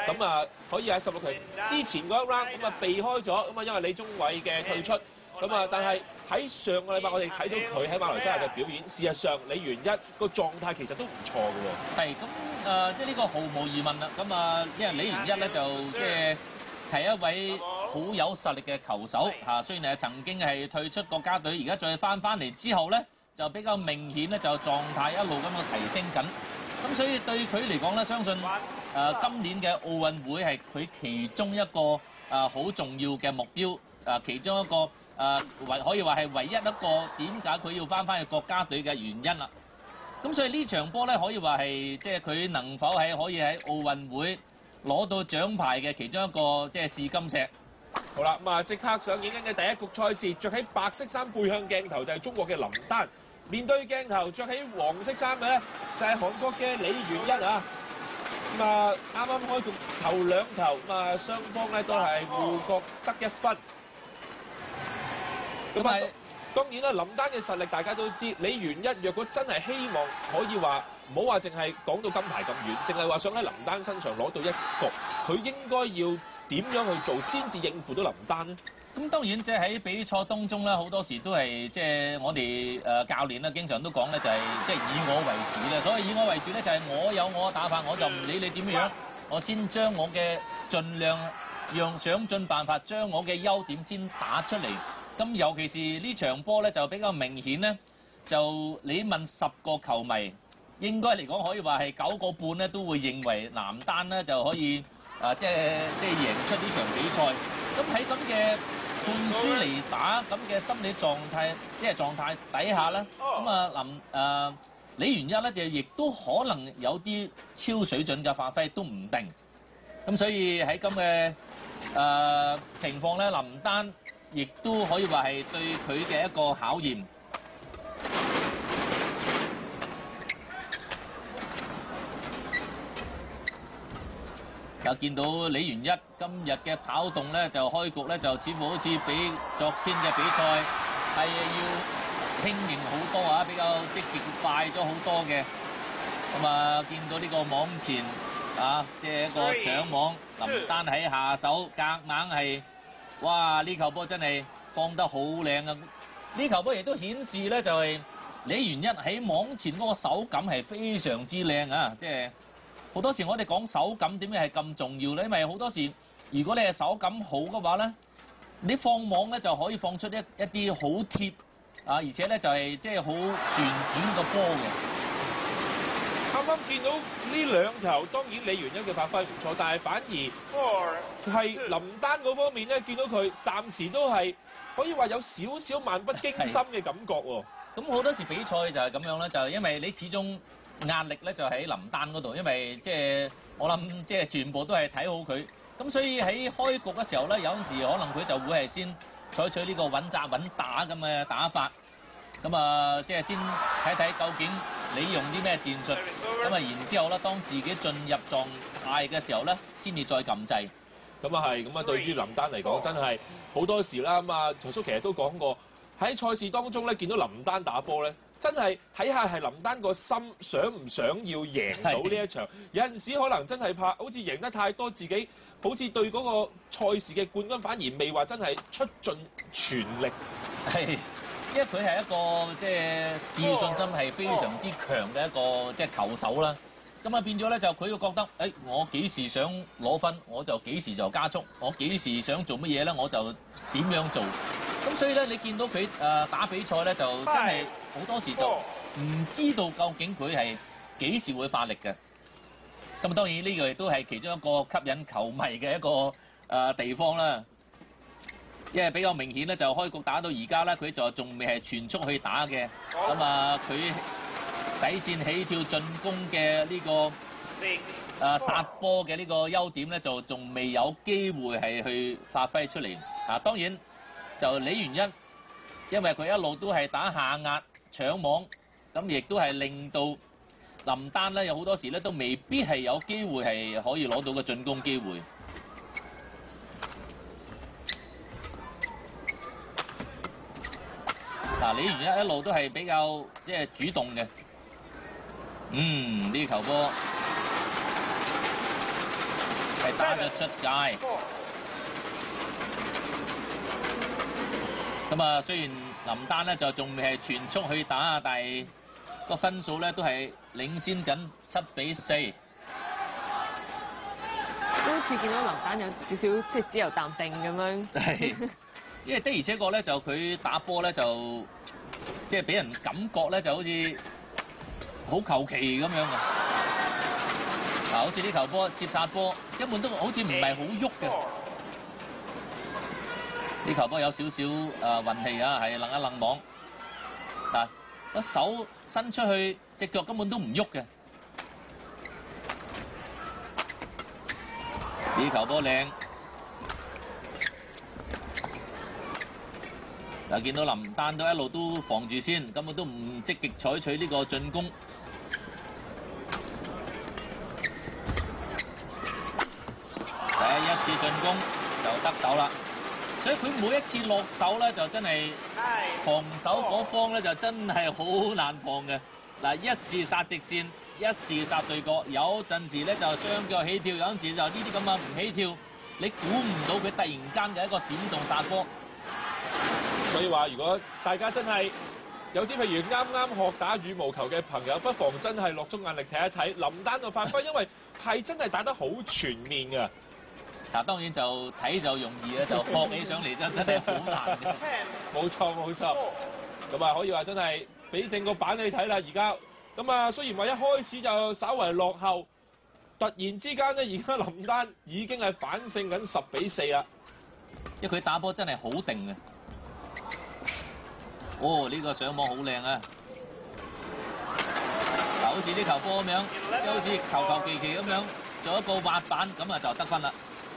咁啊可以喺16強之前嗰一 round 咁啊避開咗，咁啊因為李宗偉嘅退出，咁啊但係喺上個禮拜我哋睇到佢喺馬來西亞嘅表演，事實上李元一個狀態其實都唔錯嘅喎。 係咁即係呢個毫無疑問啦。咁啊，因為李元一咧就即係一位好有實力嘅球手嚇，雖然係曾經係退出國家隊，而家再翻嚟之後咧，就比較明顯咧就狀態一路咁樣提升緊。咁所以對佢嚟講咧，相信今年嘅奧運會係佢其中一個好重要嘅目標，其中一個可以話係唯一一個點解佢要翻去國家隊嘅原因啦。咁所以呢場波咧可以話係即係佢能否可以喺奧運會攞到獎牌嘅其中一個即係試金石。 好啦，咁啊即刻上映緊嘅第一局賽事，着喺白色衫背向鏡頭就係中國嘅林丹，面對鏡頭着起黃色衫嘅咧就係韓國嘅李元一啊。咁啊啱啱開局頭兩球，咁啊雙方咧都係互各得一分。咁啊當然啦，林丹嘅實力大家都知，李元一若果真係希望可以話唔好話淨係講到金牌咁遠，淨係話想喺林丹身上攞到一局，佢應該要點樣去做先至應付到林丹呢？ 咁當然即係喺比賽當中咧，好多時都係即係我哋教練咧，經常都講咧就係即係以我為主咧。所謂以我為主咧，就係我有我嘅打法，我就唔理你點樣，我先將我嘅盡量想盡辦法將我嘅優點先打出嚟。咁尤其是呢場波咧就比較明顯咧，就你問10個球迷，應該嚟講可以話係9個半咧都會認為男單咧就可以即係贏出呢場比賽。咁喺咁嘅半輸嚟打咁嘅心理狀態底下咧，咁李元一咧就亦都可能有啲超水準嘅發揮都唔定。咁所以喺咁嘅情況咧，林丹亦都可以話係對佢嘅一個考驗。又見到李元一今日嘅跑動咧，就開局咧就似乎好似比昨天嘅比賽係要輕盈好多啊，比較積極快咗好多嘅。咁啊，見到呢個網前即係一個搶網，林丹喺下手夾硬係，哇！呢球波真係放得好靚啊！呢球波亦都顯示咧，就係李元一喺網前嗰個手感係非常之靚啊！即係好多時我哋講手感點解係咁重要咧？因為好多時如果你係手感好嘅話咧，你放網咧就可以放出一啲好貼而且咧就係即係好旋轉個波嘅。 啱啱見到呢兩球，當然李元一嘅發揮唔錯，但係反而係林丹嗰方面咧，見到佢暫時都係可以話有少少漫不經心嘅感覺喎。 咁好多時比賽就係咁樣啦，就係因為你始終壓力咧就喺林丹嗰度，因為即係我諗即係全部都係睇好佢，咁所以喺開局嘅時候咧，有陣時可能佢就會係先採取呢個穩紮穩打咁嘅打法，咁即係先睇睇究竟你用啲咩戰術，咁然之後咧，當自己進入狀態嘅時候咧，先至再撳掣。 咁啊係，咁啊對於林丹嚟講真係好多時啦，曹叔其實都講過喺賽事當中咧，見到林丹打波咧，真係睇下係林丹個心想唔想要贏到呢一場。有陣時可能真係怕，好似贏得太多，自己好似對嗰個賽事嘅冠軍反而未話真係出盡全力。 係。因為佢係一個即係自信心係非常之強嘅一個即係球手啦，咁變咗咧就佢會覺得，我幾時想攞分我就幾時就加速，我幾時想做乜嘢咧我就點樣做，咁所以咧你見到佢打比賽咧就真係好多時就唔知道究竟佢係幾時會發力嘅，咁當然呢個亦都係其中一個吸引球迷嘅一個地方啦。因為比較明顯咧，就開局打到而家咧，佢就仲未係全速去打嘅。咁佢底線起跳進攻嘅呢個殺波嘅呢個優點咧，就仲未有機會係去發揮出嚟。當然就李元一，因為佢一路都係打下壓搶網，咁亦都係令到林丹咧有好多時咧都未必係有機會係可以攞到個進攻機會。李元一一路都係比較即係主動嘅，呢球波係係打咗出界。咁啊，雖然林丹咧就仲未係全速去打，但係個分數咧都係領先緊7-4。 都好似見到林丹有少少即係自由淡定咁樣。 係，因為的而且確咧就佢打波咧就即係俾人感覺咧就好似好求其咁樣啊！嗱，好似呢球波接殺波根本都好似唔係好喐嘅。呢球波有少少運氣啊，係楞一楞網。嗱，個手伸出去，隻腳根本都唔喐嘅。呢球波靚。嗱，見到林丹都一路都防住先，根本都唔積極採取呢個進攻。第一次進攻就得手啦，所以佢每一次落手咧就真係防守嗰方咧就真係好難防嘅。嗱，一時殺直線，一時殺對角，有陣時咧就雙腳起跳，有陣時就呢啲咁啊唔起跳，你估唔到佢突然間嘅一個閃動殺波。 所以話，如果大家真係有啲譬如啱啱學打羽毛球嘅朋友，不妨真係落足眼力睇一睇林丹嘅發揮，因為係真係打得好全面㗎。 嗱，當然就睇就容易啦，就學起上嚟真係好難嘅。 冇錯冇錯，咁啊可以話真係俾正個版你睇啦。而家咁啊，雖然話一開始就稍為落後，突然之間咧，而家林丹已經係反勝緊10-4啦。 因為佢打波真係好定嘅。哦，呢個上網好靚啊！嗱，好似呢球波咁樣，即係好似求其咁樣做一個滑板，咁啊就得分啦。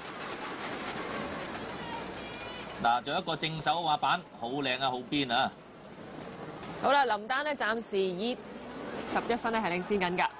嗱，做一個正手滑板，好靚啊，好邊啊！ 好啦，林丹咧暫時以11分咧係領先緊㗎。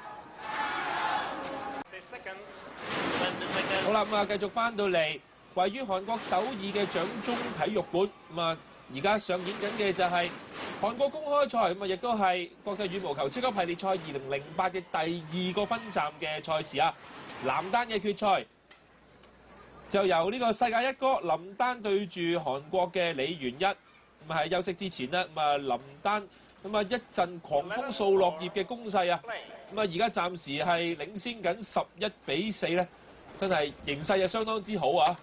好啦，咁啊繼續翻到嚟位於韓國首爾嘅掌中體育館，咁啊而家上演緊嘅就係韓國公開賽，咁啊亦都係國際羽毛球超級系列賽2008嘅第2個分站嘅賽事啊，男單嘅決賽。就由呢個世界一哥林丹對住韓國嘅李元一，咁喺休息之前呢，咁啊林丹咁啊一陣狂風掃落葉嘅攻勢啊，咁啊而家暫時係領先緊11-4咧，真係形勢啊相當之好啊！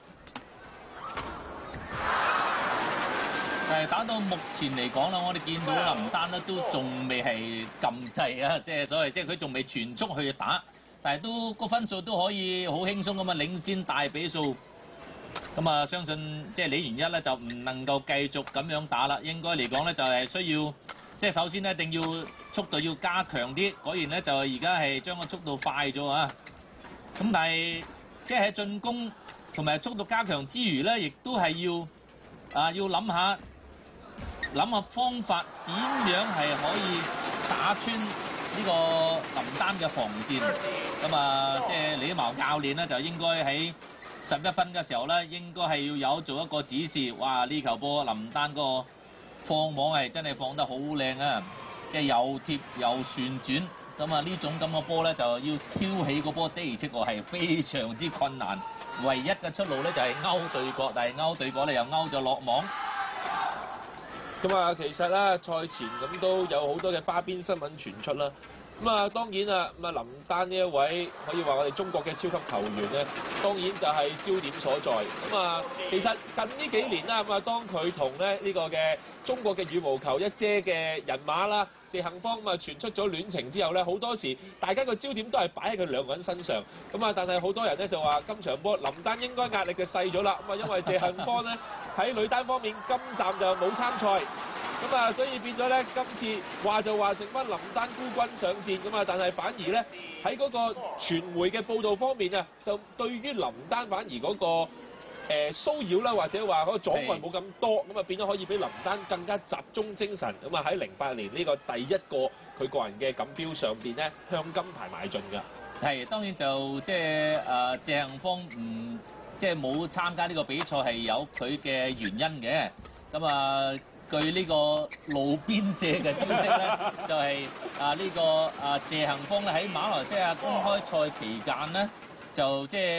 係打到目前嚟講啦，我哋見到林丹咧都仲未係撳掣啊，即係所謂即係佢仲未全速去打。但係都個分數都可以好輕鬆咁啊，領先大比數。咁啊，相信即係李元一咧就唔能夠繼續咁樣打啦。應該嚟講咧就係需要，即係首先咧一定要速度要加強啲。果然咧就而家係將個速度快咗啊。咁但係即係喺進攻同埋速度加強之餘咧，亦都係要諗下方法點樣係可以打穿呢個林丹嘅防線。咁啊，即係李茅教練咧就應該喺11分嘅時候咧，應該係要有做一個指示。哇！呢球波林丹個放網係真係放得好靚啊！即係又貼又旋轉。咁啊呢種咁嘅波咧就要挑起個波，的而且確係非常之困難。唯一嘅出路咧就係勾對角，但係勾對角咧又勾咗落網。 咁啊，其實咧賽前咁都有好多嘅花邊新聞傳出啦。咁啊，當然啊，咁啊林丹呢一位可以話我哋中國嘅超級球員咧，當然就係焦點所在。咁啊，其實近呢幾年啦，咁啊當佢同咧呢個嘅中國嘅羽毛球一姐嘅人馬啦，謝杏芳咁啊傳出咗戀情之後咧，好多時大家個焦點都係擺喺佢兩個人身上。咁啊，但係好多人咧就話今場波林丹應該壓力就細咗啦。咁啊，因為謝杏芳咧喺女單方面今站就冇參賽。咁啊，所以變咗咧，今次話就話剩翻林丹孤軍上戰咁啊，但係反而咧喺嗰個傳媒嘅報導方面啊，就對於林丹反而嗰個騷擾啦，或者話嗰個阻礙冇咁多，咁啊變咗可以俾林丹更加集中精神，咁啊喺08年呢個第一個佢個人嘅錦標上邊咧向金牌邁進㗎。係， 當然就即係謝杏芳唔即係冇參加呢個比賽係有佢嘅原因嘅，咁啊。據呢個路邊借嘅消息咧，就係呢個謝杏芳咧喺馬來西亞公開賽期間咧，就即係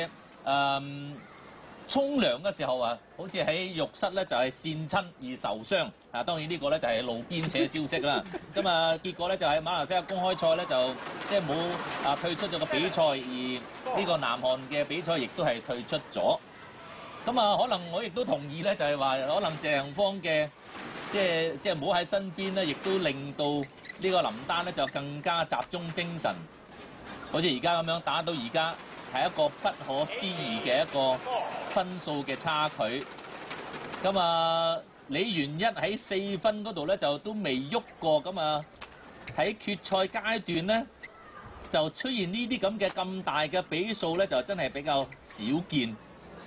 沖涼嘅時候啊，好似喺浴室咧就係跣親而受傷。當然呢個咧就係路邊社消息啦。咁啊結果咧就喺馬來西亞公開賽咧就即係冇退出咗個比賽，而呢個南韓嘅比賽亦都係退出咗。咁啊可能我亦都同意咧，就係話可能謝杏芳嘅即係冇喺身邊咧，亦都令到呢個林丹咧就更加集中精神。好似而家咁樣打到而家係一個不可思議嘅一個分數嘅差距。咁啊，李元一喺4分嗰度咧就都未喐過，咁啊喺決賽階段咧就出現呢啲咁大嘅比數咧，就真係比較少見，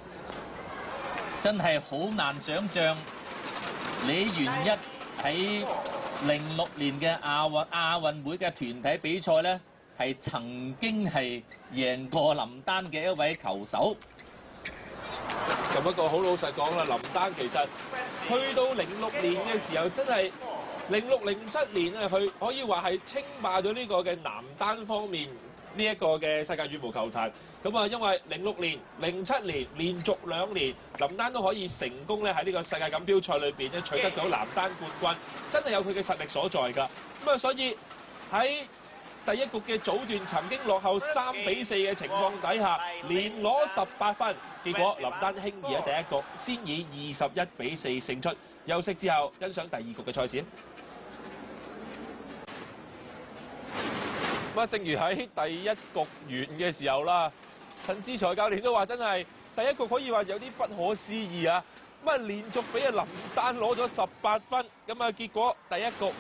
真係好難想像李元一喺06年嘅亞運會嘅團體比賽咧，係曾經係贏過林丹嘅一位球手。 咁不過好老實講啦，林丹其實去到06年嘅時候，真係06、07年啊，佢可以話係稱霸咗呢個嘅男單方面呢一個嘅世界羽毛球壇。咁啊，因為06年、07年連續2年，林丹都可以成功咧喺呢個世界錦標賽裏邊咧取得咗男單冠軍，真係有佢嘅實力所在㗎。咁啊，所以喺第一局嘅早段曾經落後3-4嘅情況底下，連攞18分，結果林丹輕易喺第一局先以21-4勝出。休息之後，欣賞第二局嘅賽事。咁正如喺第一局完嘅時候啦，陳志才教練都話真係第一局可以話有啲不可思議啊！咁啊連續俾林丹攞咗18分，咁啊結果第一局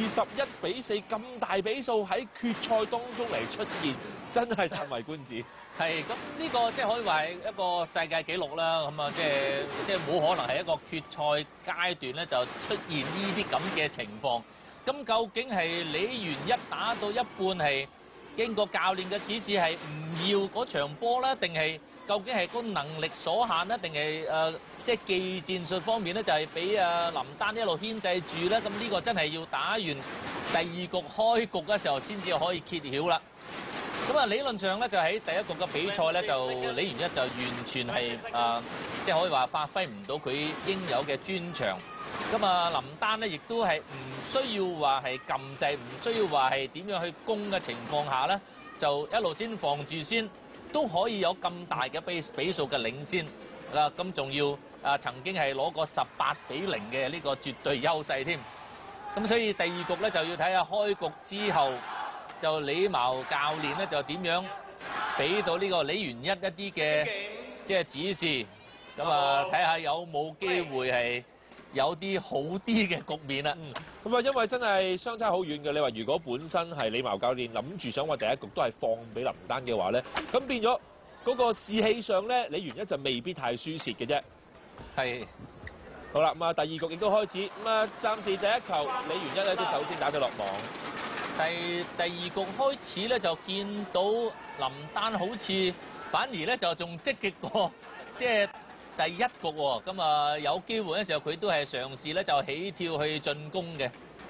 21-4咁大比數喺決賽當中嚟出現，真係嘆為觀止。 係咁呢個即係可以話係一個世界紀錄啦。咁啊即係冇可能係一個決賽階段咧就出現呢啲咁嘅情況。咁究竟係李元一打到一半係經過教練嘅指示係唔要嗰場波咧，定係究竟係個能力所限咧，定係即係技戰術方面咧就係俾林丹一路牽制住咧？咁呢個真係要打完第二局開局嘅時候先至可以揭曉啦。咁啊理論上咧就喺第一局嘅比賽咧就李元一就完全係即係可以話發揮唔到佢應有嘅專長。咁啊林丹咧亦都係唔需要話係撳掣，唔需要話係點樣去攻嘅情況下咧，就一路先防住先，都可以有咁大嘅比數嘅領先啦。咁仲要曾經係攞過18-0嘅呢個絕對優勢添。咁所以第二局咧就要睇下開局之後就李茅教練咧就點樣俾到呢個李元一啲嘅即係指示。咁啊睇下有冇機會係有啲好啲嘅局面啦。 咁啊，因為真係相差好遠嘅。你話如果本身係李茅教練諗住想話第一局都係放俾林丹嘅話咧，咁變咗嗰個士氣上咧，李元一就未必太輸蝕嘅啫。 係。 好啦，咁啊第二局亦都開始，咁啊暫時第一球李元一咧都首先打咗落網。 第二局開始咧就見到林丹好似反而咧就仲積極過即係第一局喎。咁啊有機會咧就佢都係嘗試咧就起跳去進攻嘅。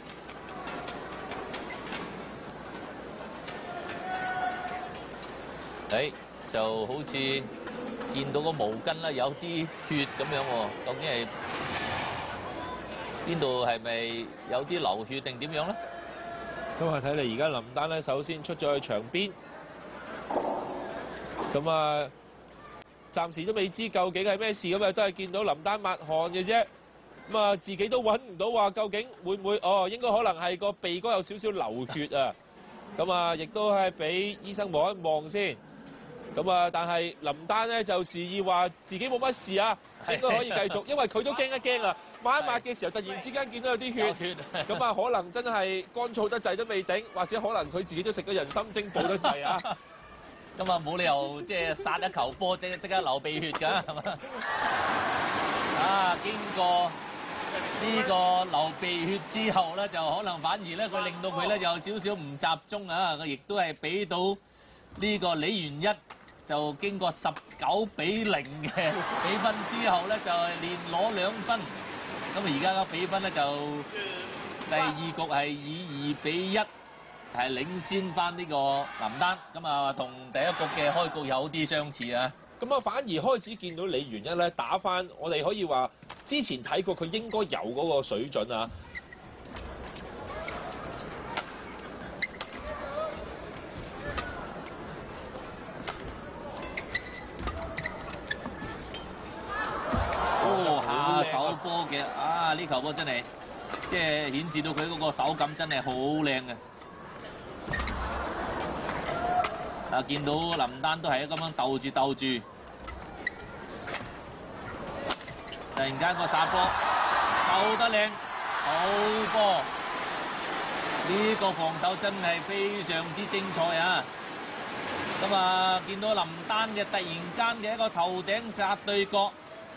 就好似見到個毛巾啦，有啲血咁樣喎，究竟係邊度係咪有啲流血定點樣咧？ 咁啊睇嚟而家林丹咧首先出咗去場邊，咁啊暫時都未知究竟係咩事，咁啊都係見到林丹抹汗嘅啫。咁啊自己都揾唔到話究竟會唔會應該可能係個鼻哥有少少流血啊。咁啊亦都係俾醫生望一望先。咁啊但係林丹咧就示意話自己冇乜事啊，應該可以繼續，因為佢都驚一驚啊。抹一抹嘅時候，突然之間見到有啲血，咁啊可能真係乾燥得滯都未頂，或者可能佢自己都食咗人參精補得滯啊。 咁啊冇理由即係殺一球波即刻流鼻血㗎，係嘛？經過呢個流鼻血之後咧，就可能反而咧佢令到佢咧有少少唔集中啊！佢亦都係俾到呢個李元一就經過19-0嘅比分之後咧，就係連攞2分。咁啊而家嘅比分咧就第二局係以2-1係領先翻呢個林丹。咁啊同第一局嘅開局有啲相似啊。 咁啊反而開始見到李元一咧打翻，我哋可以話之前睇過佢應該有嗰個水準啊。 下手波嘅呢球波真係即係顯示到佢嗰個手感真係好靚嘅。見到林丹都係咁樣鬥住，突然間個殺波鬥得靚，好波！呢個防守真係非常之精彩啊！咁啊，見到林丹嘅突然間嘅一個頭頂殺對角。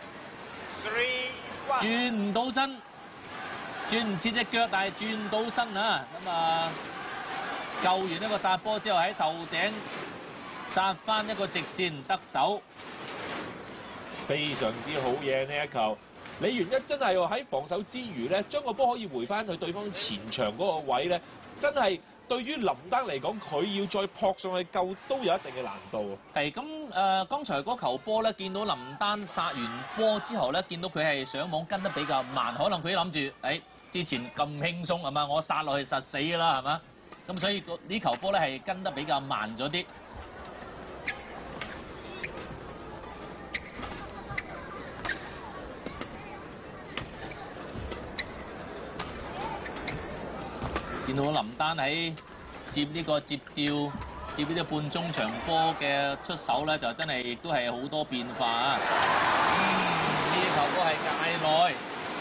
轉唔到身，轉唔切隻腳，但係轉到身啊！咁啊，救完一個殺波之後喺頭頂殺翻一個直線得手， 非常之好嘢呢一球。李元一真係喺防守之餘咧，將個波可以回翻去對方前場嗰個位咧，真係對於林丹嚟講，佢要再撲上去救都有一定嘅難度。 係咁剛才嗰球波咧，見到林丹殺完波之後咧，見到佢係上網跟得比較慢，可能佢諗住之前咁輕鬆係嘛，我殺落去實死㗎啦係嘛，咁所以呢球波咧係跟得比較慢咗啲。見到林丹喺接呢吊接呢啲半中場波嘅出手咧，就真係亦都係好多變化啊！呢球波係界內，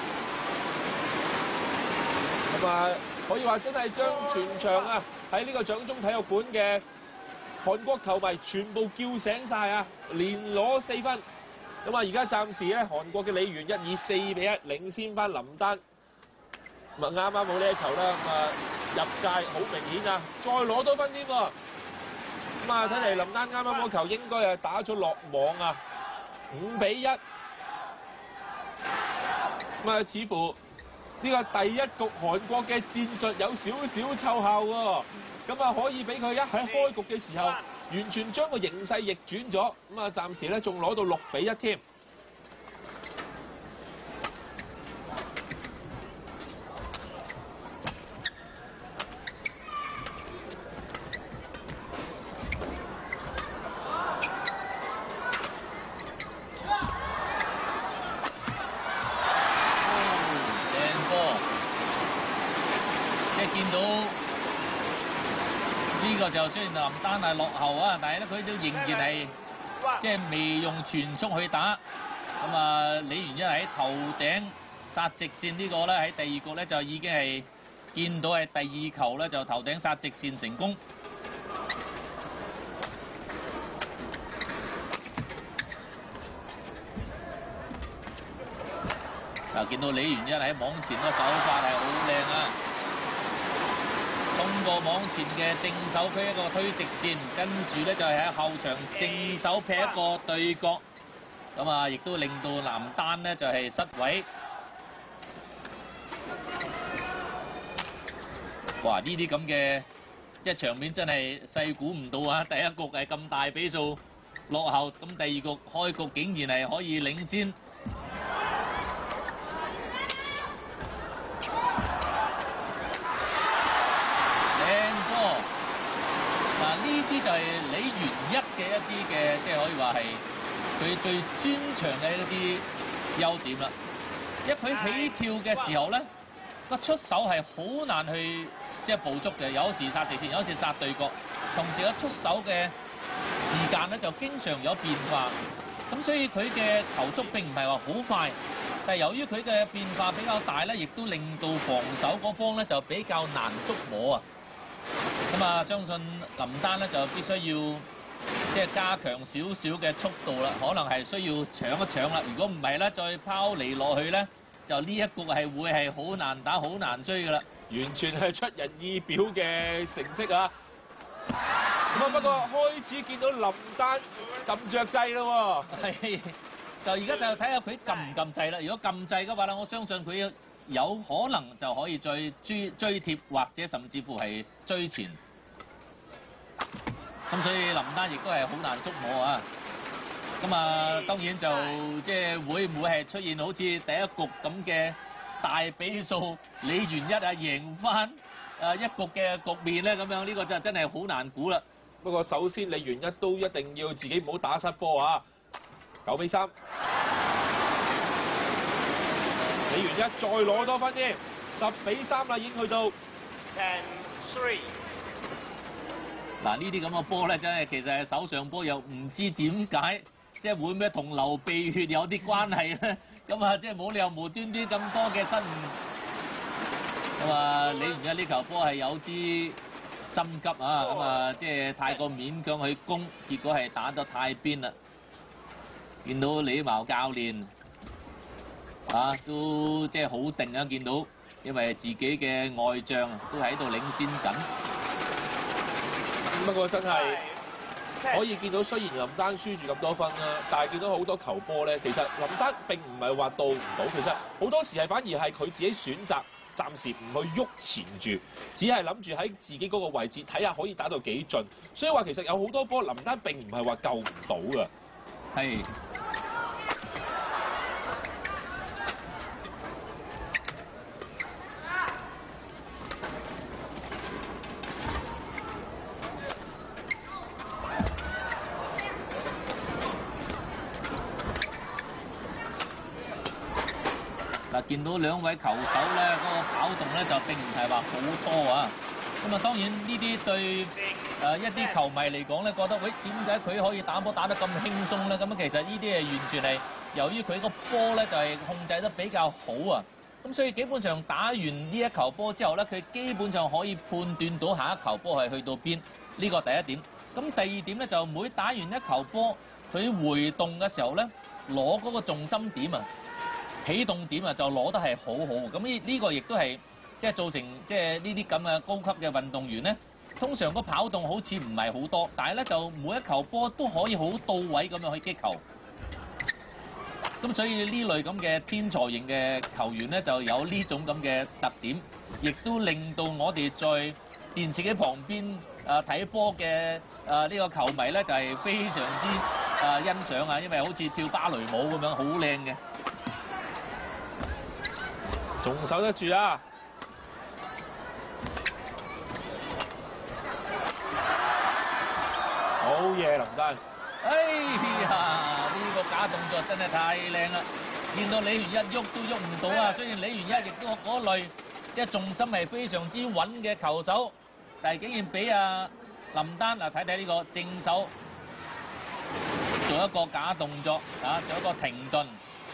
咁啊可以話真係將全場啊喺呢個掌中體育館嘅韓國球迷全部叫醒晒啊，連攞4分。咁啊而家暫時咧韓國嘅李元一以4-1領先翻林丹。咁啊啱啱冇呢一球啦，咁啊入界好明顯啊，再攞多分添喎。咁啊睇嚟林丹啱啱嗰球應該係打咗落網啊，5-1。咁啊似乎呢個第一局韓國嘅戰術有少少奏效喎，咁啊可以俾佢一喺開局嘅時候完全將個形勢逆轉咗，咁啊暫時咧仲攞到6-1添。 見到呢個就雖然林丹係落後啊，但係咧佢都仍然係即係未用全速去打。咁啊，李元一喺頭頂殺直線呢個咧喺第二局咧就已經係見到係第二球咧就頭頂殺直線成功。嗱，見到李元一喺網前個手法係好靚啊！通過網前嘅正手劈一個推直線，跟住咧就係喺後場正手劈一個對角，咁啊亦都令到林丹咧就係失位。哇！呢啲咁嘅即係場面真係細估唔到啊！第一局係咁大比數落後，咁第二局開局竟然係可以領先。呢啲就係李元一嘅一啲嘅，即係可以話係佢最專長嘅一啲優點啦。佢起跳嘅時候咧，個出手係好難去即係捕捉嘅，有時殺直線，有時殺對角，同時個出手嘅時間咧就經常有變化。咁所以佢嘅球速並唔係話好快，但係由於佢嘅變化比較大咧，亦都令到防守嗰方咧就比較難捉摸啊。咁啊，相信林丹咧就必須要即係加強少少嘅速度啦，可能係需要搶一搶啦。如果唔係咧，再拋離落去咧，就呢一局係會係好難打、好難追㗎啦。 完全係出人意表嘅成績啊！咁啊，不過開始見到林丹撳着掣咯喎。 係，就而家就睇下佢撳唔撳掣啦。如果撳掣嘅話咧，我相信佢有可能就可以再追貼，或者甚至乎係追前。咁所以林丹亦都係好難捉摸啊！ 咁啊，當然就即係會唔會係出現好似第一局咁嘅大比數李元一啊贏翻一局嘅局面咧？咁樣呢個就真係好難估啦。 不過首先李元一都一定要自己唔好打失波啊！9-3，李元一再攞多分添，10-3啦，已經去到。10-3。 嗱，呢啲咁嘅波咧，真係其實係手上波，又唔知點解，即係會唔會同流鼻血有啲關係咧？咁啊，即係冇理由無端端咁多嘅失誤。咁啊，李元一呢球波係有啲心急啊，咁啊，即係太過勉強去攻，結果係打得太邊啦。見到李茅教練啊，都即係好定啊，見到，因為自己嘅外將都喺度領先緊。 不過真係可以見到，雖然林丹輸住咁多分啦，但係見到好多球波咧，其實林丹並唔係話到唔到，其實好多時係反而係佢自己選擇暫時唔去喐前住，只係諗住喺自己嗰個位置睇下可以打到幾盡。所以話其實有好多波林丹並唔係話救唔到㗎。 係。嗱，見到兩位球手咧，嗰個跑動咧就並唔係話好多啊。咁啊，當然呢啲對一啲球迷嚟講咧，覺得喂，點解佢可以打波打得咁輕鬆咧？咁啊，其實呢啲係完全係由於佢個波咧就係控制得比較好啊。咁所以基本上打完呢一球波之後咧，佢基本上可以判斷到下一球波係去到邊。呢個第一點。咁第二點咧就每打完一球波，佢回動嘅時候咧，攞嗰個重心點啊，起動點啊就攞得係好好，咁呢個亦都係即係造成即係呢啲咁嘅高級嘅運動員咧，通常個跑動好似唔係好多，但係咧就每一球波都可以好到位咁樣去擊球。咁所以呢類咁嘅天才型嘅球員咧，就有呢種咁嘅特點，亦都令到我哋在電視機旁邊睇波嘅呢個球迷咧，就係非常之欣賞啊，因為好似跳芭蕾舞咁樣，好靚嘅。 仲守得住啊！好嘢，林丹！ 哎呀，呢個假動作真係太靚啦！見到李元一喐都喐唔到啊！雖然李元一亦都嗰類即係重心係非常之穩嘅球手，但係竟然俾林丹嗱睇睇呢個正手做一個假動作啊，做一個停頓。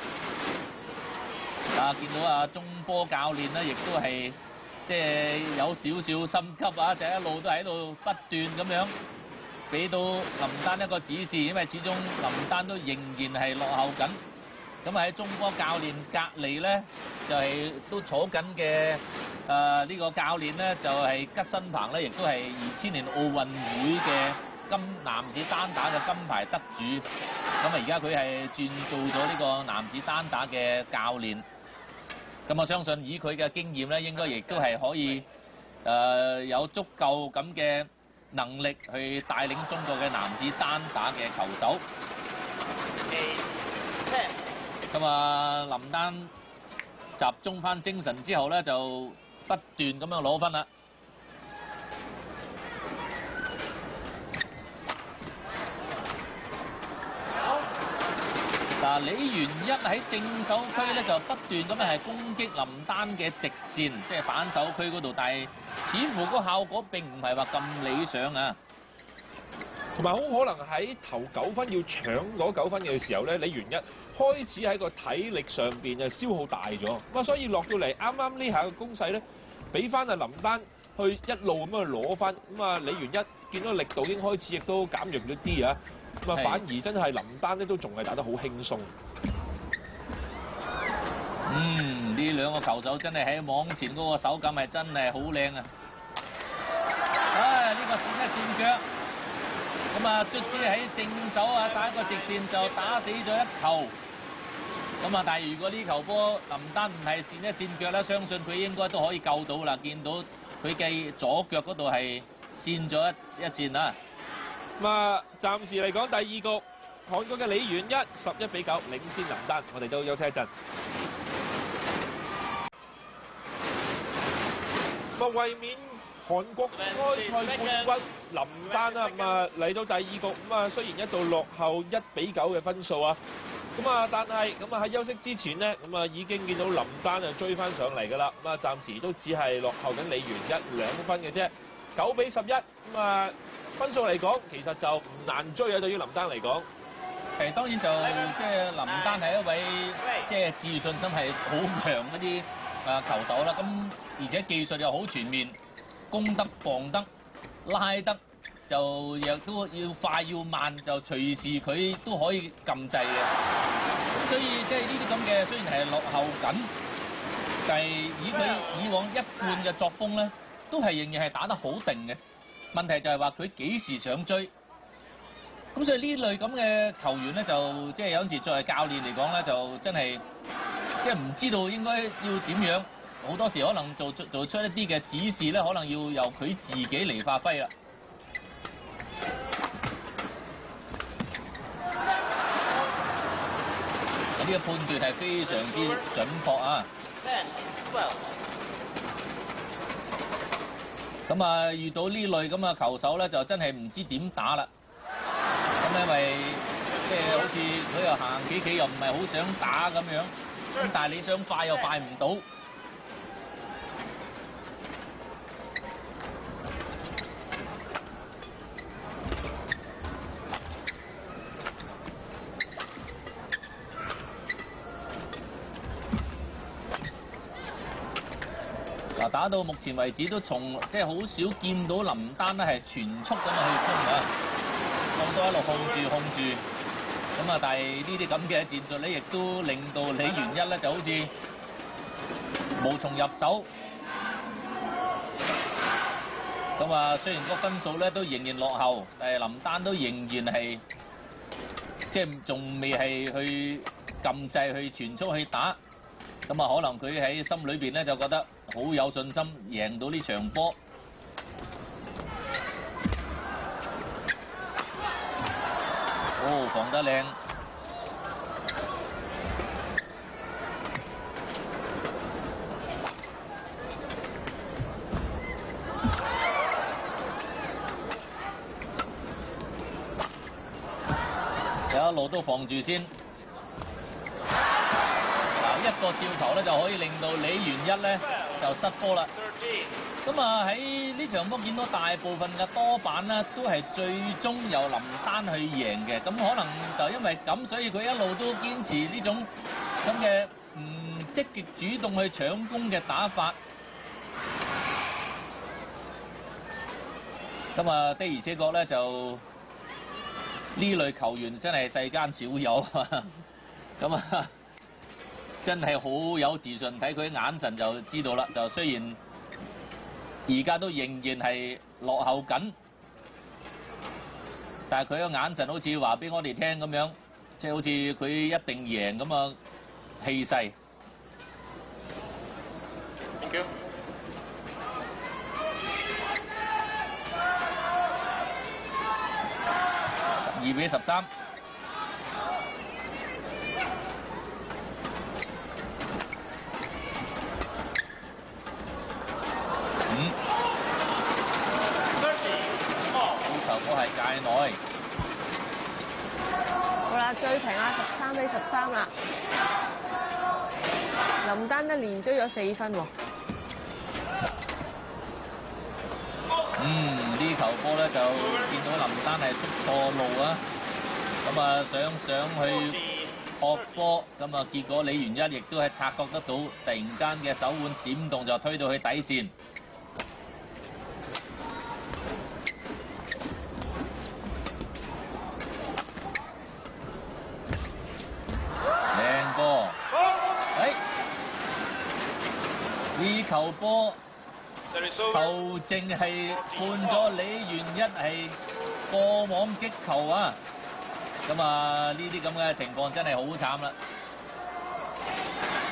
見到中波教練咧，亦都係即係有少少心急啊，就一路都喺度不斷咁樣俾到林丹一個指示，因為始終林丹都仍然係落後緊。咁喺中波教練隔離咧，就係都坐緊嘅呢個教練咧，就係吉新鵬咧，亦都係2000年奧運會嘅男子單打嘅金牌得主。咁而家佢係轉做咗呢個男子單打嘅教練。咁我相信以佢嘅經驗咧，應該亦都係可以有足夠咁嘅能力去帶領中國嘅男子單打嘅球手。咁林丹集中翻精神之後咧，就不斷咁樣攞分啦。嗱，李元一喺正手區咧就不斷咁樣係攻擊林丹嘅直線，即係反手區嗰度，但係似乎個效果並唔係話咁理想啊。 同埋好可能喺頭9分要搶嗰9分嘅時候咧，李元一開始喺個體力上邊就消耗大咗，咁啊所以落到嚟啱啱呢下嘅攻勢咧，俾翻林丹去一路咁樣去攞分，咁啊李元一見到力度已經開始亦都減弱咗啲啊。咁啊，反而真係林丹咧都仲係打得好輕鬆。 呢兩個球手真係喺網前嗰個手感係真係好靚啊！呢個閃一閃腳，咁啊卒之喺正手打一個直線就打死咗一球。咁啊，但係如果呢球波林丹唔係閃一閃腳咧，相信佢應該都可以救到啦。見到佢嘅左腳嗰度係跣咗一箭啊！ 咁啊，暫時嚟講第二局韓國嘅李元一11-9領先林丹，我哋都休息一陣。咁啊，衛冕韓國公開賽冠軍林丹啊，咁啊嚟到第二局，咁啊雖然一度落後1-9嘅分數啊，咁啊但係咁啊喺休息之前呢，咁啊已經見到林丹啊追翻上嚟㗎啦，咁啊暫時都只係落後緊李元一2分嘅啫，9-11，咁啊分數嚟講其實就唔難追啊，對於林丹嚟講。 係當然就即係林丹係一位即係自信心係好強嗰啲球手啦，咁而且技術又好全面，攻得防得拉得就亦都要快要慢就隨時佢都可以撳掣嘅，咁所以即係呢啲咁嘅雖然係落後緊，但係以佢以往一貫嘅作風咧，都係仍然係打得好定嘅。問題就係話佢幾時想追。咁所以呢類咁嘅球員咧，就即係有陣時作為教練嚟講咧，就真係即係唔知道應該要點樣，好多時可能做出一啲嘅指示咧，可能要由佢自己嚟發揮啦。呢個判斷係非常之準確啊！咁啊，遇到呢類咁嘅球手咧，就真係唔知點打啦。咁因為即係好似佢又行幾企又唔係好想打咁樣，咁但係你想快又快唔到。嗱，打到目前為止都即係好少見到林丹咧係全速咁去衝啊！好多一路控住，咁啊！但係呢啲咁嘅戰術咧，亦都令到李元一咧就好似無從入手。咁啊，雖然個分數咧都仍然落後，但係林丹都仍然係即係仲未係去撳掣去全速去打。咁啊，可能佢喺心裏邊咧就覺得好有信心贏到呢場波。哦，防得靚！有一路都防住先。嗱，一個吊球咧就可以令到李元一咧就失波啦。咁啊喺呢場波見到大部分嘅多板咧都係最終由林丹去贏嘅，咁可能就因為咁，所以佢一路都堅持呢種咁嘅唔積極主動去搶攻嘅打法。咁啊的而且確咧就呢類球員真係世間少有啊！咁啊真係好有自信，睇佢眼神就知道啦。就雖然而家都仍然係落後緊，但係佢個眼神好似話俾我哋聽咁樣，即係好似佢一定贏咁啊氣勢。Thank you。12-13。球波係界內。 好啦，追平啦，13-13啦。林丹咧連追咗4分喎。 呢球波咧就見到林丹係捉錯路啊，咁啊想去撲波，咁啊結果李元一亦都係察覺得到，突然間嘅手腕閃動就推到去底線。靚波，呢球波球證係判咗李元一係過網擊球啊！咁啊呢啲咁嘅情況真係好慘啦，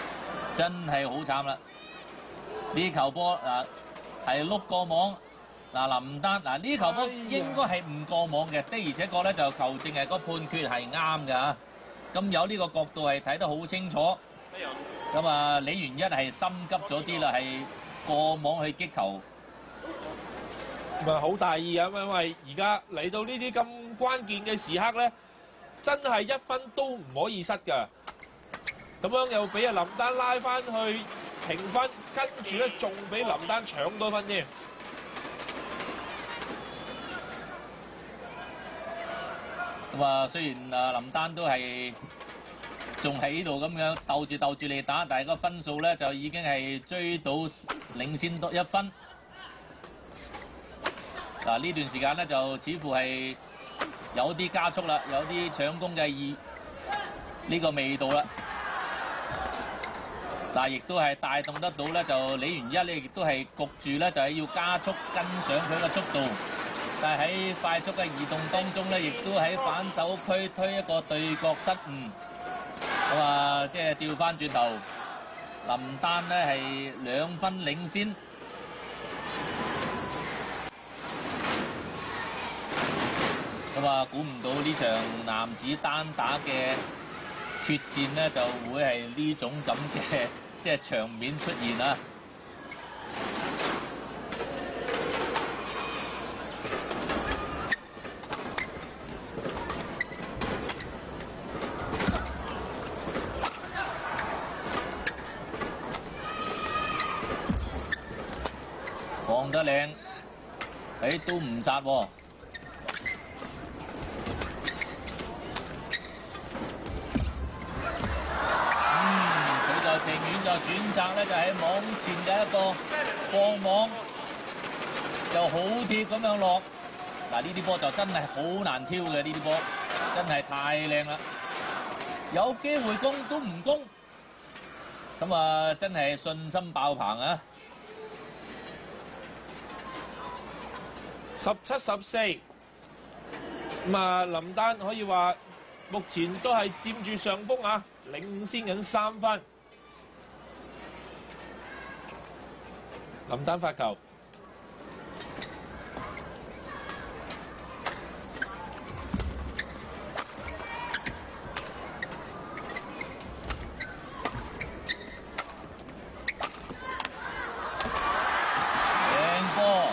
真係好慘啦！呢球波係碌過網， 嗱林丹嗱呢球波應該係唔過網嘅，的而且確咧就球證係個判決係啱㗎。咁有呢個角度係睇得好清楚。咁啊，李元一係心急咗啲啦，係過網去擊球。 唔係好大意啊，因為而家嚟到呢啲咁關鍵嘅時刻咧，真係1分都唔可以失㗎。咁樣又俾阿林丹拉翻去平分，跟住咧仲俾林丹搶多分添。 咁啊，雖然啊林丹都係仲喺呢度咁樣鬥住嚟打，但係個分數咧就已經係追到領先多1分。嗱呢段時間咧就似乎係有啲加速啦，有啲搶攻嘅呢個味道啦。嗱，亦都係帶動得到咧，就李元一咧亦都係焗住咧，就係要加速跟上佢嘅速度。但係喺快速嘅移動當中咧，亦都喺反手區推一個對角失誤。咁啊，即係調翻轉頭，林丹咧係2分領先。咁啊，估唔到呢場男子單打嘅決戰咧，就會係呢種咁嘅即係場面出現啊！放得靚，都唔殺喎。情願就選擇咧，就喺網前嘅一個放網，就好貼咁樣落。嗱呢啲波就真係好難挑嘅，呢啲波真係太靚啦！有機會攻都唔攻，咁啊真係信心爆棚啊 ！17-14，咁啊林丹可以話目前都係佔住上風啊，領先緊3分。林丹發球， 靚波。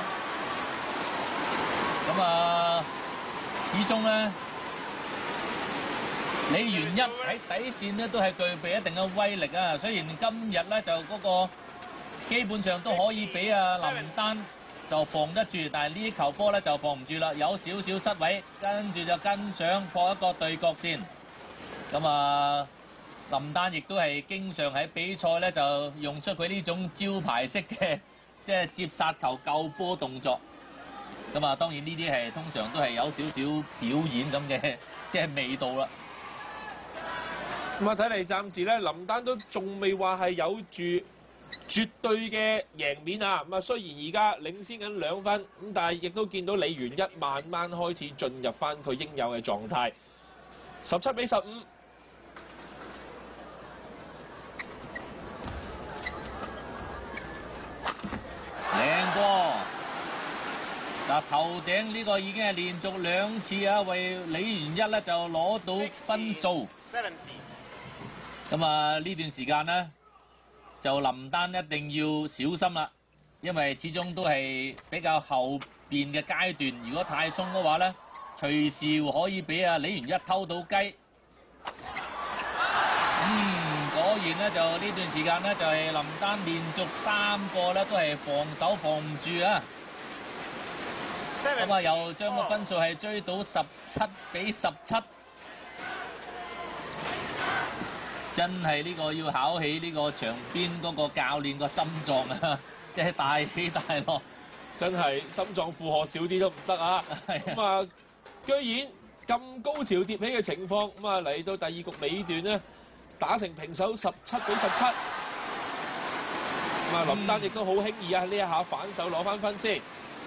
咁啊，始終咧，李元一喺底線咧都係具備一定嘅威力啊。雖然今日咧就嗰個基本上都可以俾阿林丹就防得住，但係呢球波咧就防唔住啦，有少少失位，跟住就跟上破一個對角線。咁啊，林丹亦都係經常喺比賽咧就用出佢呢種招牌式嘅即係接殺球救波動作。咁啊，當然呢啲係通常都係有少少表演咁嘅即係味道啦。 咁啊，睇嚟暫時咧林丹都仲未話係有住絕對嘅贏面啊！咁啊，雖然而家領先緊2分，咁但係亦都見到李元一慢慢開始進入翻佢應有嘅狀態。17-15， 靚波！嗱，頭頂呢個已經係連續2次啊，為李元一咧就攞到分數。咁啊，呢段時間呢，就林丹一定要小心啦，因為始終都係比較後邊嘅階段，如果太鬆嘅話咧，隨時可以俾阿李元一偷到雞。果然咧就呢段時間咧就係林丹連續3個咧都係防守防唔住啊。咁啊，又將個分數係追到17-17。真係呢個要考起呢個場邊嗰個教練個心臟啊！即係大起大落， 真係心臟負荷少啲都唔得啊！咁啊，居然咁高潮迭起嘅情況，咁啊嚟到第2局尾段呢，打成平手17-17。咁啊，林丹亦都好輕易啊！呢一下反手攞翻分先。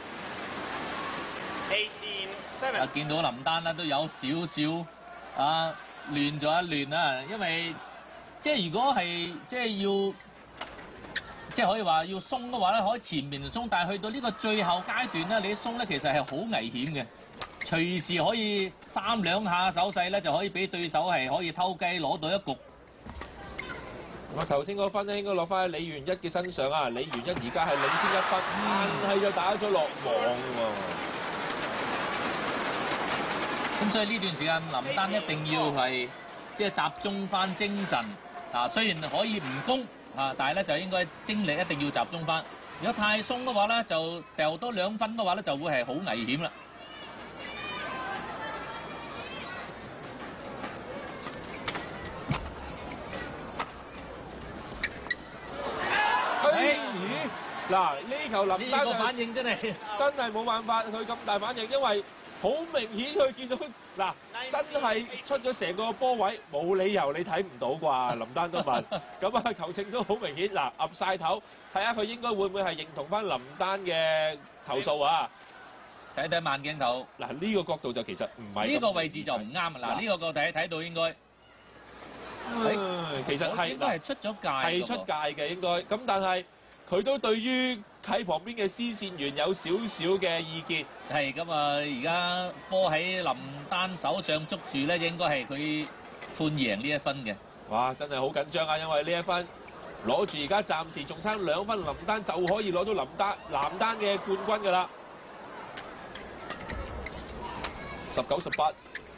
啊，見到林丹啦都有少少啊亂咗一亂啊，因為即係如果係即係要即係可以話要鬆嘅話咧，可以前面鬆，但係去到呢個最後階段咧，你一鬆咧其實係好危險嘅，隨時可以3兩下手勢咧就可以俾對手係可以偷雞攞到一局。 咁啊，頭先嗰分咧應該落翻喺李元一嘅身上啊，李元一而家係領先1分，但係就打咗落網喎。 咁所以呢段時間林丹一定要係即係集中翻精神啊，雖然可以唔攻啊，但係咧就應該精力一定要集中翻。如果太鬆嘅話咧，就掉多2分嘅話咧，就會係好危險啦。 嗱，呢球林丹呢個反應真係冇辦法，佢咁大反應，因為好明顯佢見到嗱，真係出咗成個波位，冇理由你睇唔到啩？林丹都問，咁啊球證都好明顯，嗱岌晒頭，睇下佢應該會唔會係認同翻林丹嘅投訴啊？ 睇睇慢鏡頭， 嗱呢個角度就其實唔係呢個位置就唔啱啊！嗱呢個角度睇到應該， 其實係應該係出咗界， 係出界嘅應該，咁但係佢都對於喺旁邊嘅司線員有少少嘅意見。 係咁啊！而家波喺林丹手上捉住咧，應該係佢判贏呢1分嘅。 哇！真係好緊張啊，因為呢1分攞住而家暫時仲差2分，林丹就可以攞到男單嘅冠軍㗎啦。19-18。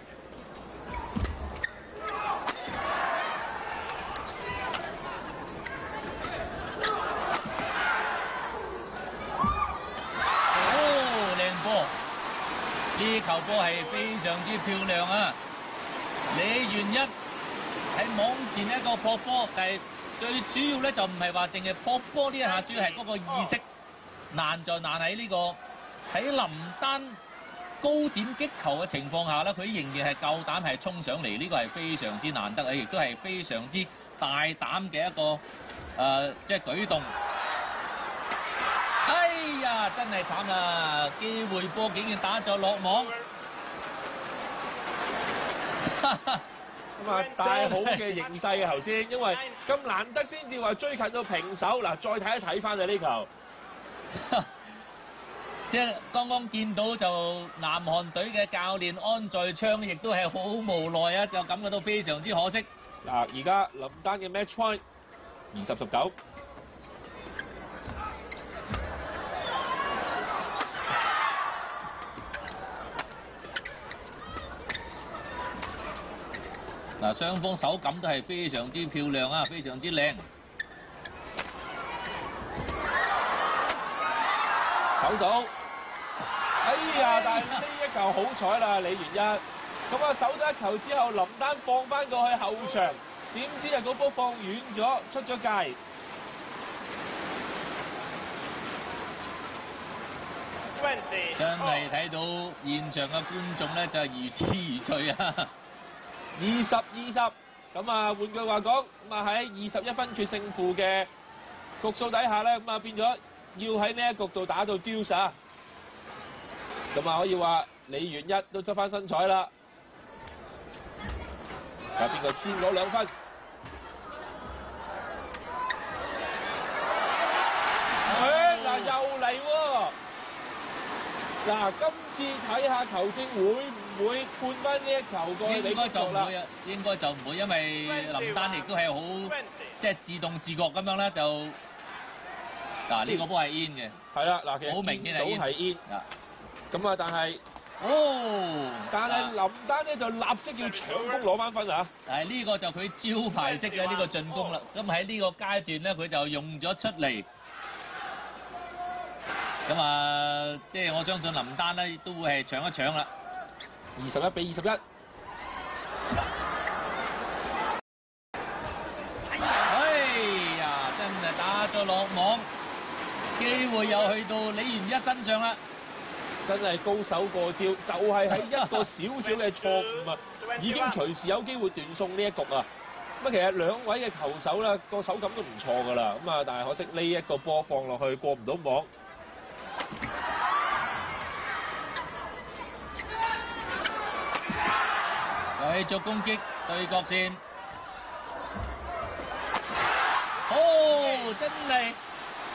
呢球波係非常之漂亮啊！李元一喺網前一個撲波，但係最主要咧就唔係話淨係撲波呢一下，主要係嗰個意識難在難喺呢個喺林丹高點擊球嘅情況下咧，佢仍然係夠膽係衝上嚟，呢個係非常之難得啊！亦都係非常之大膽嘅一個即係舉動。哎呀，真係慘啦！機會波竟然打咗落網， 咁啊大好嘅形勢啊頭先，因為咁難得先至話追近到平手，嗱再睇一睇翻啊呢球， 即係剛剛見到就南韓隊嘅教練安在昌，亦都係好無奈啊，就感覺到非常之可惜。 嗱而家林丹嘅 match point 20-19。 嗱，雙方手感都係非常之漂亮啊，非常之靚。 守到，哎呀！但係呢一球好彩啦，李元一。咁啊守咗1球之後，林丹放翻過去後場，點知啊嗰波放遠咗，出咗界。 真係睇到現場嘅觀眾咧，就係如痴如醉啊 ！20-20，咁啊換句話講，咁啊喺21分決勝負嘅局數底下咧，咁啊變咗要喺呢一局度打到 deuce 啊！咁啊可以話李元一都執翻身彩啦。睇下邊個先攞2分？嗱又嚟喎！嗱，今次睇下球證會唔會判翻呢一球過去？ 應該就唔會啊，應該就唔會，因為林丹亦都係好即係自動自覺咁樣咧，就嗱呢個波係 in 嘅。係啦，嗱其實好明顯係 in。咁啊，但係林丹咧就立即要搶攻攞翻分啊！ 係呢個就佢招牌式嘅呢個進攻啦。咁喺呢個階段咧，佢就用咗出嚟。咁啊，即係我相信林丹咧都會係搶一搶啦。 21-21。 哎呀，真係打咗落網，機會又去到李元一身上啦。 真係高手過招，就係喺一個少少嘅錯誤啊，已經隨時有機會斷送呢一局啊！咁其實兩位嘅球手咧個手感都唔錯㗎啦，咁啊但係可惜呢一個波放落去過唔到網。 繼續攻擊對角線，哦，真係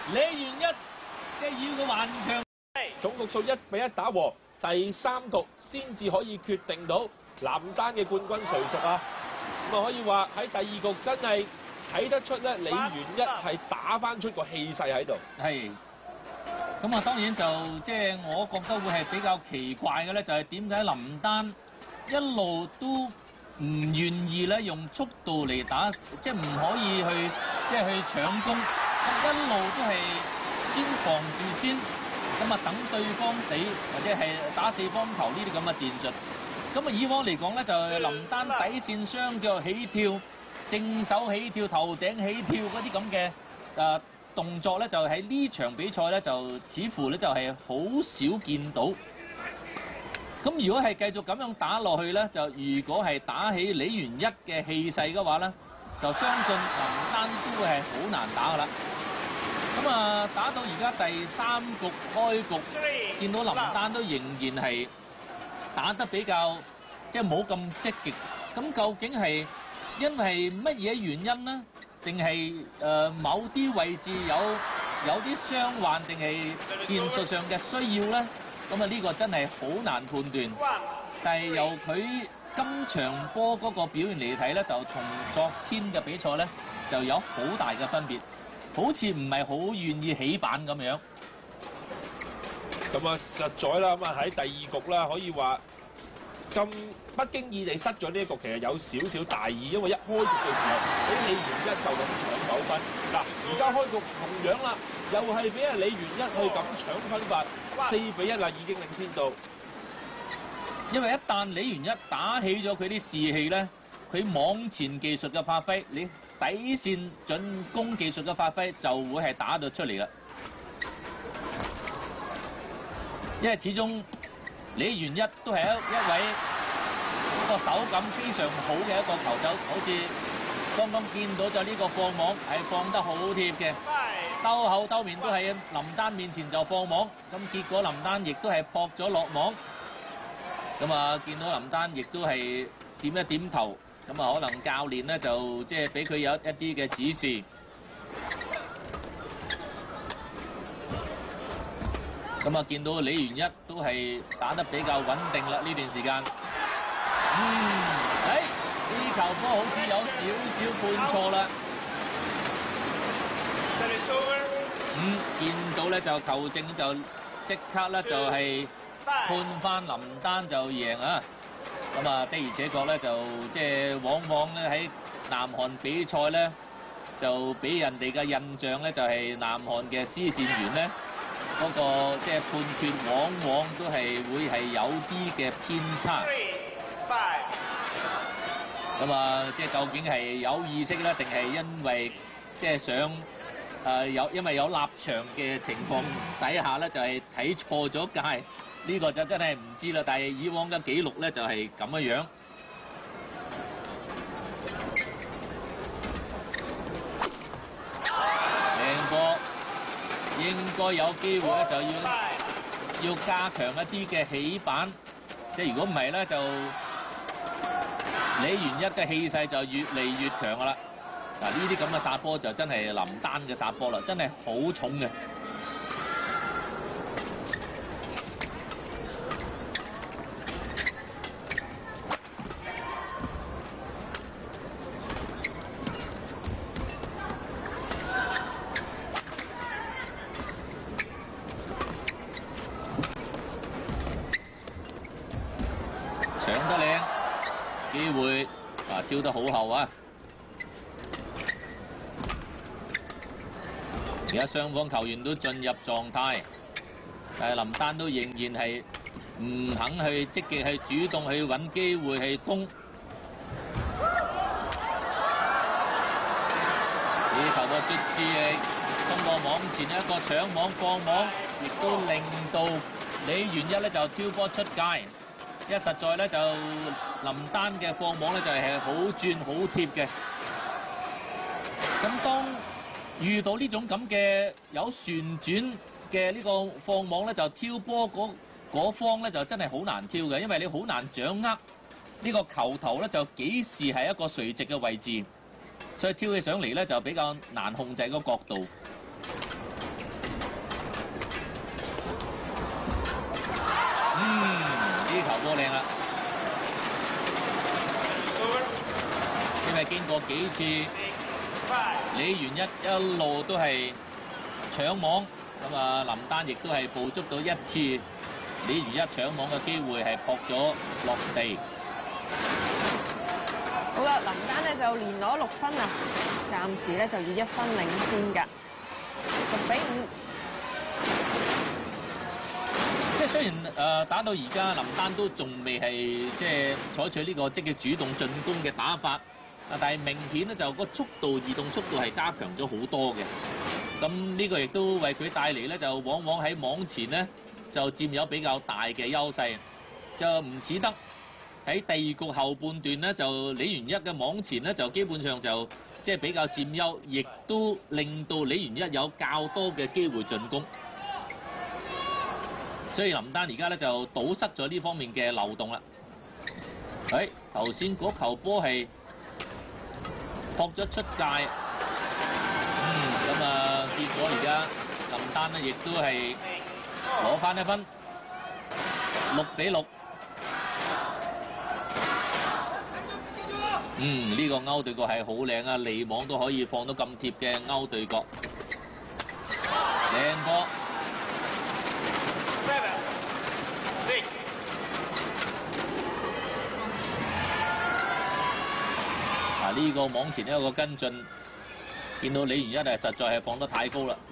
李元一嘅要個頑強。 總局數1-1打和，第3局先至可以決定到男單嘅冠軍誰屬啊！咁啊可以話喺第2局真係睇得出咧，李元一係打翻出個氣勢喺度。 係。咁啊，當然就即係我覺得會係比較奇怪嘅咧，就係點解林丹一路都唔願意咧用速度嚟打，即係唔可以去即係去搶攻，一路都係先防住先，咁啊等對方死，或者係打4方球呢啲咁嘅戰術。咁啊以往嚟講咧，就係林丹底線雙腳起跳、正手起跳、頭頂起跳嗰啲咁嘅動作咧，就喺呢場比賽咧，就似乎咧就係好少見到。咁如果係繼續咁樣打落去咧，就如果係打起李元一嘅氣勢嘅話咧，就相信林丹都會係好難打噶啦。咁啊，打到而家第3局開局，見到林丹都仍然係打得比較即係冇咁積極。咁究竟係因為乜嘢原因呢？定係某啲位置有啲傷患，定係戰術上嘅需要咧？咁啊呢個真係好難判斷。但係由佢今場波嗰個表現嚟睇咧，就同昨天嘅比賽咧就有好大嘅分別，好似唔係好願意起板咁樣。 咁啊實在啦，咁啊喺第2局啦，可以話咁不經意地失咗呢一局，其實有少少大意，因為一開局嘅時候俾李元一就咁搶9分。嗱，而家開局同樣啦，又係俾阿李元一去咁搶分法，4-1啦，已經領先到。 因為一旦李元一打起咗佢啲士氣咧，佢網前技術嘅發揮，你底線進攻技術嘅發揮就會係打到出嚟啦。因為始終李元一都係一位個手感非常好嘅一個球手，好似剛剛見到就呢個放網係放得好貼嘅，兜口兜面都係林丹面前就放網，咁結果林丹亦都係撲咗落網。咁啊，見到林丹亦都係點一點頭，咁啊可能教練咧就即係俾佢有一啲嘅指示。咁啊，見到李元一都係打得比較穩定啦呢段時間。呢球波好似有少少判錯啦。見到咧就球證就即刻咧就係判翻林丹就贏啊！咁啊的而且確咧就即係往往咧喺南韓比賽咧就俾人哋嘅印象咧就係南韓嘅司線員咧嗰個即係判決往往都係會係有啲嘅偏差。咁啊，即係究竟係有意識咧，定係因為即係想因為有立場嘅情況底下咧，就係睇錯咗界，呢個就真係唔知啦。但係以往嘅記錄咧就係咁樣樣。靚波應該有機會咧，就要加強一啲嘅起板，即係如果唔係咧就。李元一嘅氣勢就越嚟越強噶啦，嗱呢啲咁嘅殺波就真係林丹嘅殺波啦，真係好重嘅。搶得靚。機會挑得好後啊！而家雙方球員都進入狀態，但係林丹都仍然係唔肯去積極去主動去揾機會去攻。呢球個卒之係通過網前一個搶網放網，亦都令到李元一咧就挑波出界。一實在咧就林丹嘅放網咧就係好轉好貼嘅。咁當遇到呢種咁嘅有旋轉嘅呢個放網咧，就挑波嗰方咧就真係好難挑嘅，因為你好難掌握呢個球頭咧就幾時係一個垂直嘅位置，所以挑起上嚟咧就比較難控制個角度。 波靚啦。因為經過幾次李元一路都係搶網，咁啊林丹亦都係捕捉到一次李元一搶網嘅機會係撲咗落地。 好啦，林丹咧就連攞6分啊，暫時咧就以1分領先㗎，6-5。 即係雖然打到而家林丹都仲未係即係採取呢個積極主動進攻嘅打法，但係明顯咧就個速度移動速度係加強咗好多嘅。咁呢個亦都為佢帶嚟咧就往往喺網前咧就佔有比較大嘅優勢，就唔似得喺第二局後半段咧就李元一嘅網前咧就基本上就即係比較佔優，亦都令到李元一有較多嘅機會進攻。所以林丹而家咧就堵塞咗呢方面嘅漏洞啦。頭先嗰球波係撲咗出界，咁啊結果而家林丹咧亦都係攞翻1分，6-6。呢個勾對角係好靚啊，離網都可以放到咁貼嘅勾對角，靚波。呢個網前有個跟進，見到李元一係實在係放得太高啦。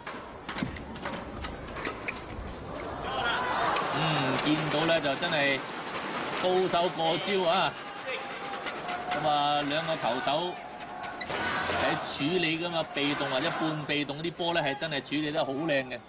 見到咧就真係高手過招啊！咁啊，兩個球手喺處理㗎嘛，被動或者半被動嗰啲波咧係真係處理得好靚嘅。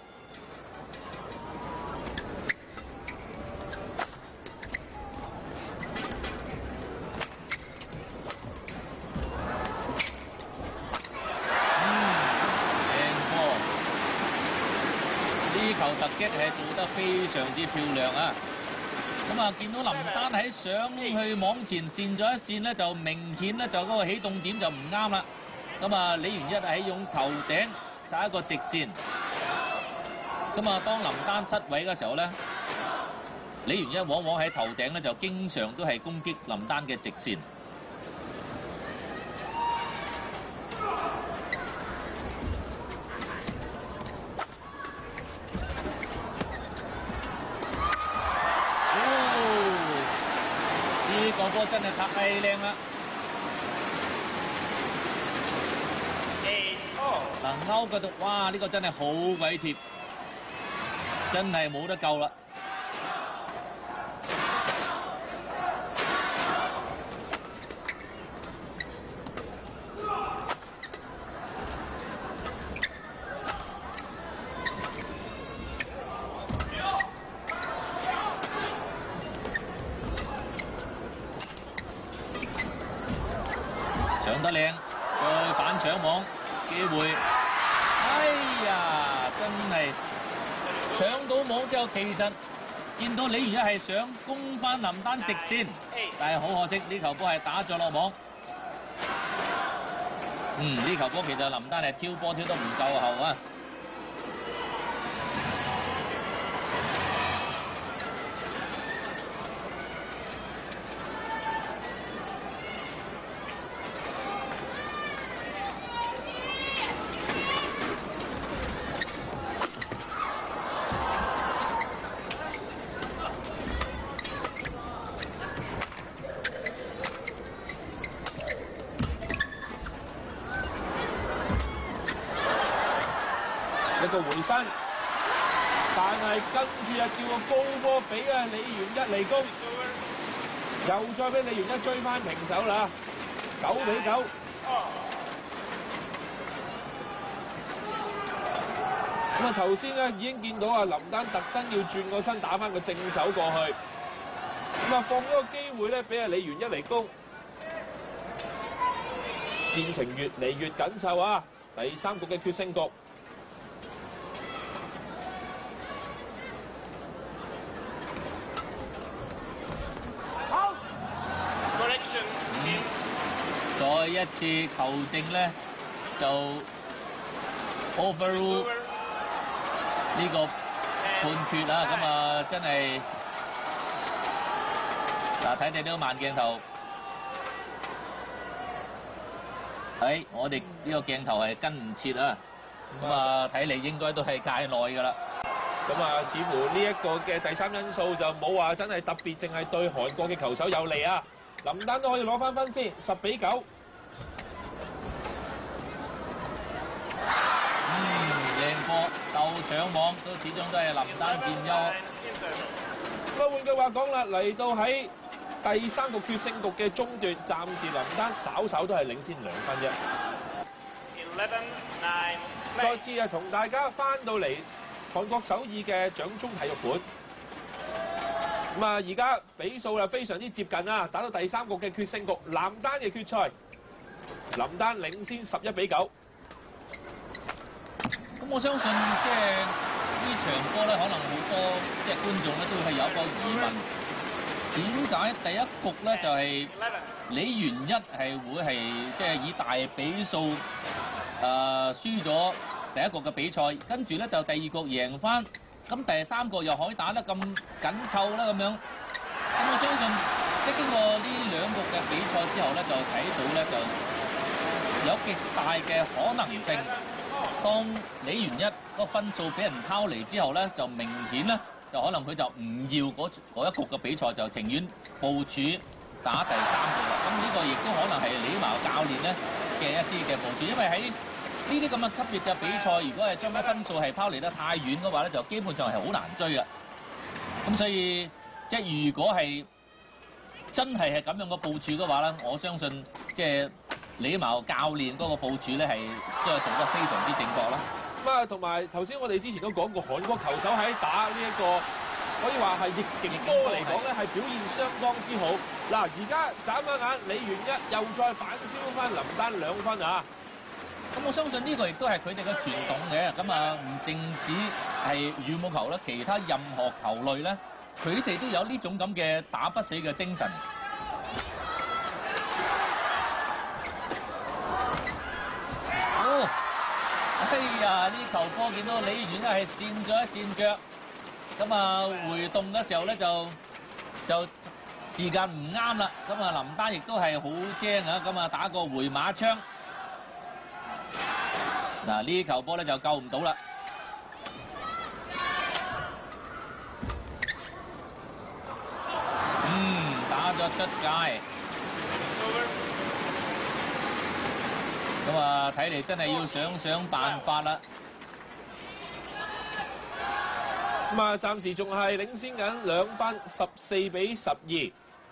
突擊係做得非常之漂亮啊！咁啊，見到林丹喺上去網前線咗一線咧，就明顯咧就嗰個起動點就唔啱啦。咁啊，李元一係用頭頂殺一個直線。咁啊，當林丹失位嘅時候咧，李元一往往喺頭頂咧就經常都係攻擊林丹嘅直線。個波真係太靚啦！嗱，勾嗰度，哇！呢個真係好鬼貼，真係冇得救啦！搶得靚，再反搶網機會，哎呀，真係搶到網之後，其實見到李元一係想攻翻林丹直線，但係好可惜呢球波係打咗落網。呢球波其實林丹係挑波挑得唔夠後啊。 一個回身，但係跟住啊叫個高波俾啊李元一嚟攻，又再俾李元一追翻平手啦，9-9。咁啊頭先咧已經見到啊林丹特登要轉個身打翻個正手過去，咁啊放咗個機會咧俾啊李元一嚟攻，戰情越嚟越緊湊啊！第3局嘅決勝局。 再一次球證咧就 overrule 呢個判決啊，咁啊真係嗱，睇睇呢個慢鏡頭，我哋呢個鏡頭係跟唔切啊，咁啊睇嚟應該都係界內㗎啦。 咁啊，似乎呢一個嘅第三因素就冇話真係特別，淨係對韓國嘅球手有利啊。林丹都可以攞翻分先，10比9。 贏波鬥搶網都始終都係林丹佔優。 咁啊，換句話講啦，嚟到喺第三局決勝局嘅中段，暫時林丹稍稍都係領先2分啫。再次啊，同大家翻到嚟韓國首爾嘅掌中體育館。咁啊，而家比數啊非常之接近啊，打到第三局嘅決勝局，男單嘅決賽，林丹領先11比9。 咁我相信即係呢場波咧，可能好多即係觀眾咧都係有個疑問，點解第一局咧就係李元一係會係即係以大比數輸咗第一局嘅比賽，跟住咧就第二局贏翻，咁第三局又可以打得咁緊湊啦咁樣。咁我相信即係經過呢2局嘅比賽之後咧，就睇到咧就有極大嘅可能性。當李元一個分數俾人拋離之後咧，就明顯咧就可能佢就唔要嗰一局嘅比賽，就情願部署打第三局啦。咁呢個亦都可能係李茅教練咧嘅一啲嘅部署，因為喺呢啲咁嘅級別嘅比賽，如果係將啲分數係拋離得太遠嘅話咧，就基本上係好難追啊。咁所以即係如果係真係咁樣嘅部署嘅話咧，我相信即係李茅教練嗰個部署咧係都係做得非常之正確啦。 咁啊，同埋頭先我哋之前都講過，韓國球手喺打呢一個可以話係逆境波嚟講咧，係表現相當之好。嗱，而家眨下眼，李元一又再反超翻林丹2分啊！ 咁我相信呢個亦都係佢哋嘅傳統嘅，咁啊唔淨止係羽毛球啦，其他任何球類咧，佢哋都有呢種咁嘅打不死嘅精神。哎呀！呢球波見到李元一係跣咗一跣腳，咁啊回動嘅時候咧就時間唔啱啦，咁啊林丹亦都係好精啊，咁啊打個回馬槍。嗱呢球波咧就救唔到啦。打咗出界。咁啊，睇嚟真係要想辦法啦。 咁啊，暫時仲係領先緊2分，14比12。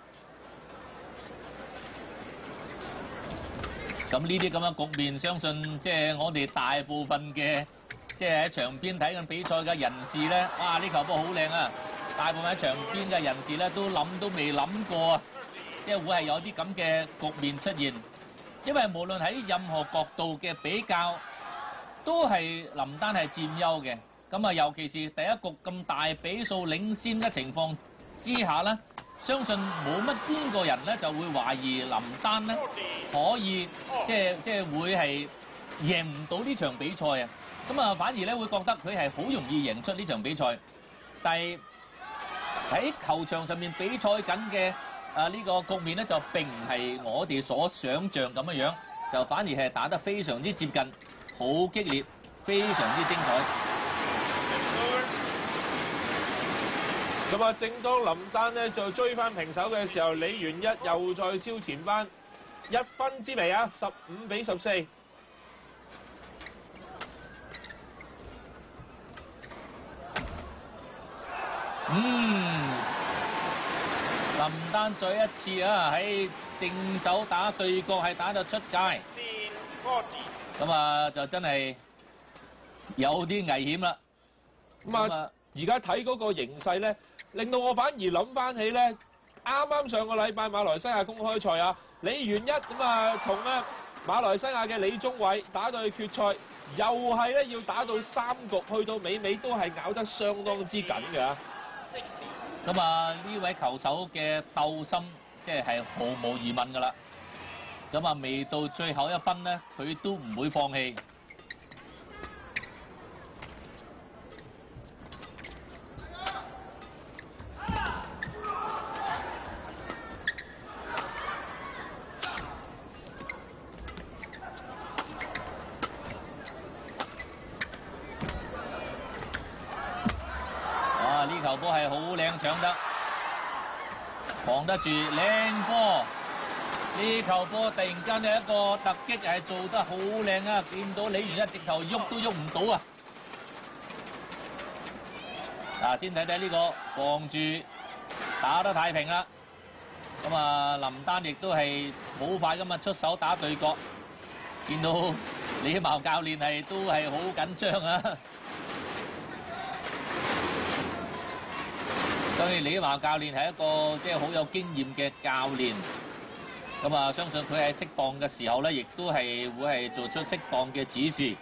咁呢啲咁嘅局面，相信即係我哋大部分嘅即係喺場邊睇緊比賽嘅人士咧，哇！呢球波好靚啊！大部分喺場邊嘅人士咧都未諗過啊，即係會係有啲咁嘅局面出現。因為無論喺任何角度嘅比較，都係林丹係佔優嘅。咁啊，尤其是第一局咁大比數領先嘅情況之下咧，相信冇乜邊個人咧就會懷疑林丹咧可以即係會係贏唔到呢場比賽啊。咁啊，反而咧會覺得佢係好容易贏出呢場比賽。但係喺球場上面比賽緊嘅呢個局面咧就並唔係我哋所想像咁樣，就反而係打得非常之接近，好激烈，非常之精彩。 咁啊，正當林丹咧就追翻平手嘅時候，李元一又再超前翻1分之離啊，15比14。 林丹再一次啊喺正手打對角係打到出界，咁啊就真係有啲危險啦。 咁啊，而家睇嗰個形勢咧，令到我反而諗翻起咧，啱啱上個禮拜馬來西亞公開賽啊，李元一咁啊同馬來西亞嘅李宗偉打對決賽，又係咧要打到3局，去到尾都係咬得相當之緊嘅。 咁啊，呢位球手嘅鬥心即係毫無疑問㗎啦。咁啊，未到最後1分咧，佢都唔會放棄。 波係好靚搶得，防得住靚波。呢球波突然間有一個突擊係做得好靚啊！見到李元一直頭喐都喐唔到啊！嗱，先睇睇呢個防住打得太平啦。咁啊，林丹亦都係好快咁啊出手打對角，見到李茂教練係都係好緊張啊！所以李茂教練係一個即係好有經驗嘅教練。咁啊，相信佢喺適當嘅時候咧，亦都係會係做出適當嘅指示。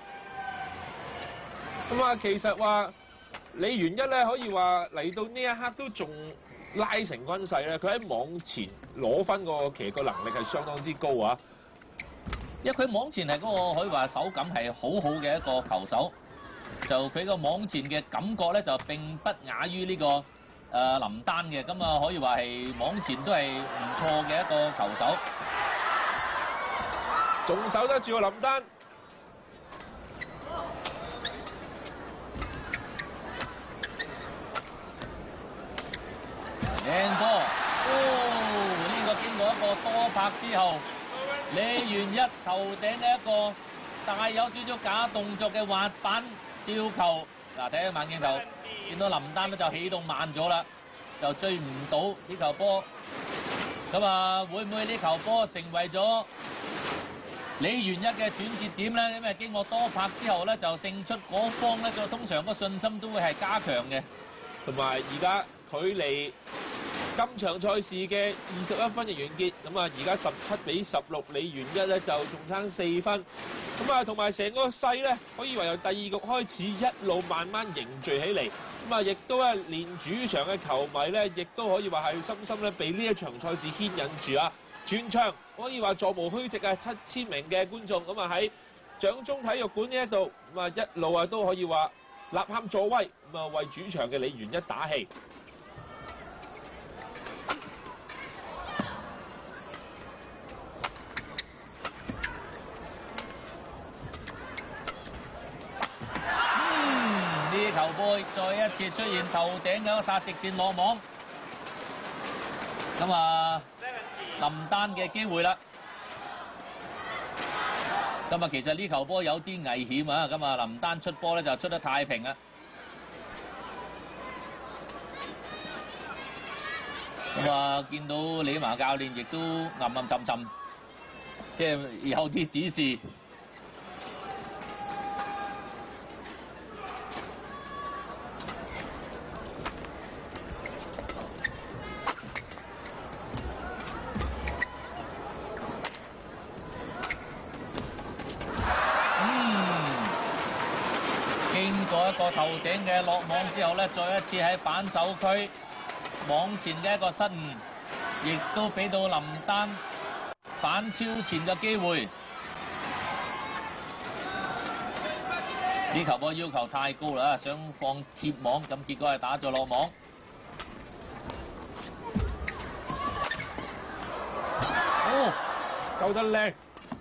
咁啊，其實話李元一咧，可以話嚟到呢一刻都仲拉成均勢咧。佢喺網前攞分個其實個能力係相當之高啊！ 因為佢網前係嗰個可以話手感係好好嘅一個球手，就佢個網前嘅感覺咧就並不亞於呢個林丹嘅，咁啊可以話係網前都係唔錯嘅一個球手， 仲守得住個林丹。 靚波，呢個經過一個多拍之後，李元一頭頂嘅一個帶有少少假動作嘅滑板吊球，嗱睇下慢鏡頭。見到林丹咧就起動慢咗啦，就追唔到呢球波。咁啊，會唔會呢球波成為咗李元一嘅轉折點咧？因為經過多拍之後咧，就勝出嗰方咧，就通常個信心都會係加強嘅。 同埋而家距離今場賽事嘅21分嘅完結，咁啊而家17-16，李元一咧就仲差4分。咁啊，同埋成個勢咧，可以話由第二局開始一路慢慢凝聚起嚟。咁啊，亦都係連主場嘅球迷咧，亦都可以話係深深咧被呢一場賽事牽引住啊！全場可以話座無虛席啊，7000名嘅觀眾咁啊喺掌中體育館呢一度，咁啊一路啊都可以話吶喊助威，咁啊為主場嘅李元一打氣。 球波再一次出現頭頂嘅一殺直線落網，咁啊林丹嘅機會啦。咁啊其實呢球波有啲危險啊，咁啊林丹出波咧就出得太平啦。咁啊見到李麻教練亦都暗暗沉沉，即係有啲指示。一個頭頂嘅落網之後咧，再一次喺反手區網前嘅一個失誤，亦都俾到林丹反超前嘅機會。呢球波要求太高啦，想放貼網，咁結果係打咗落網。 哦，救得靚！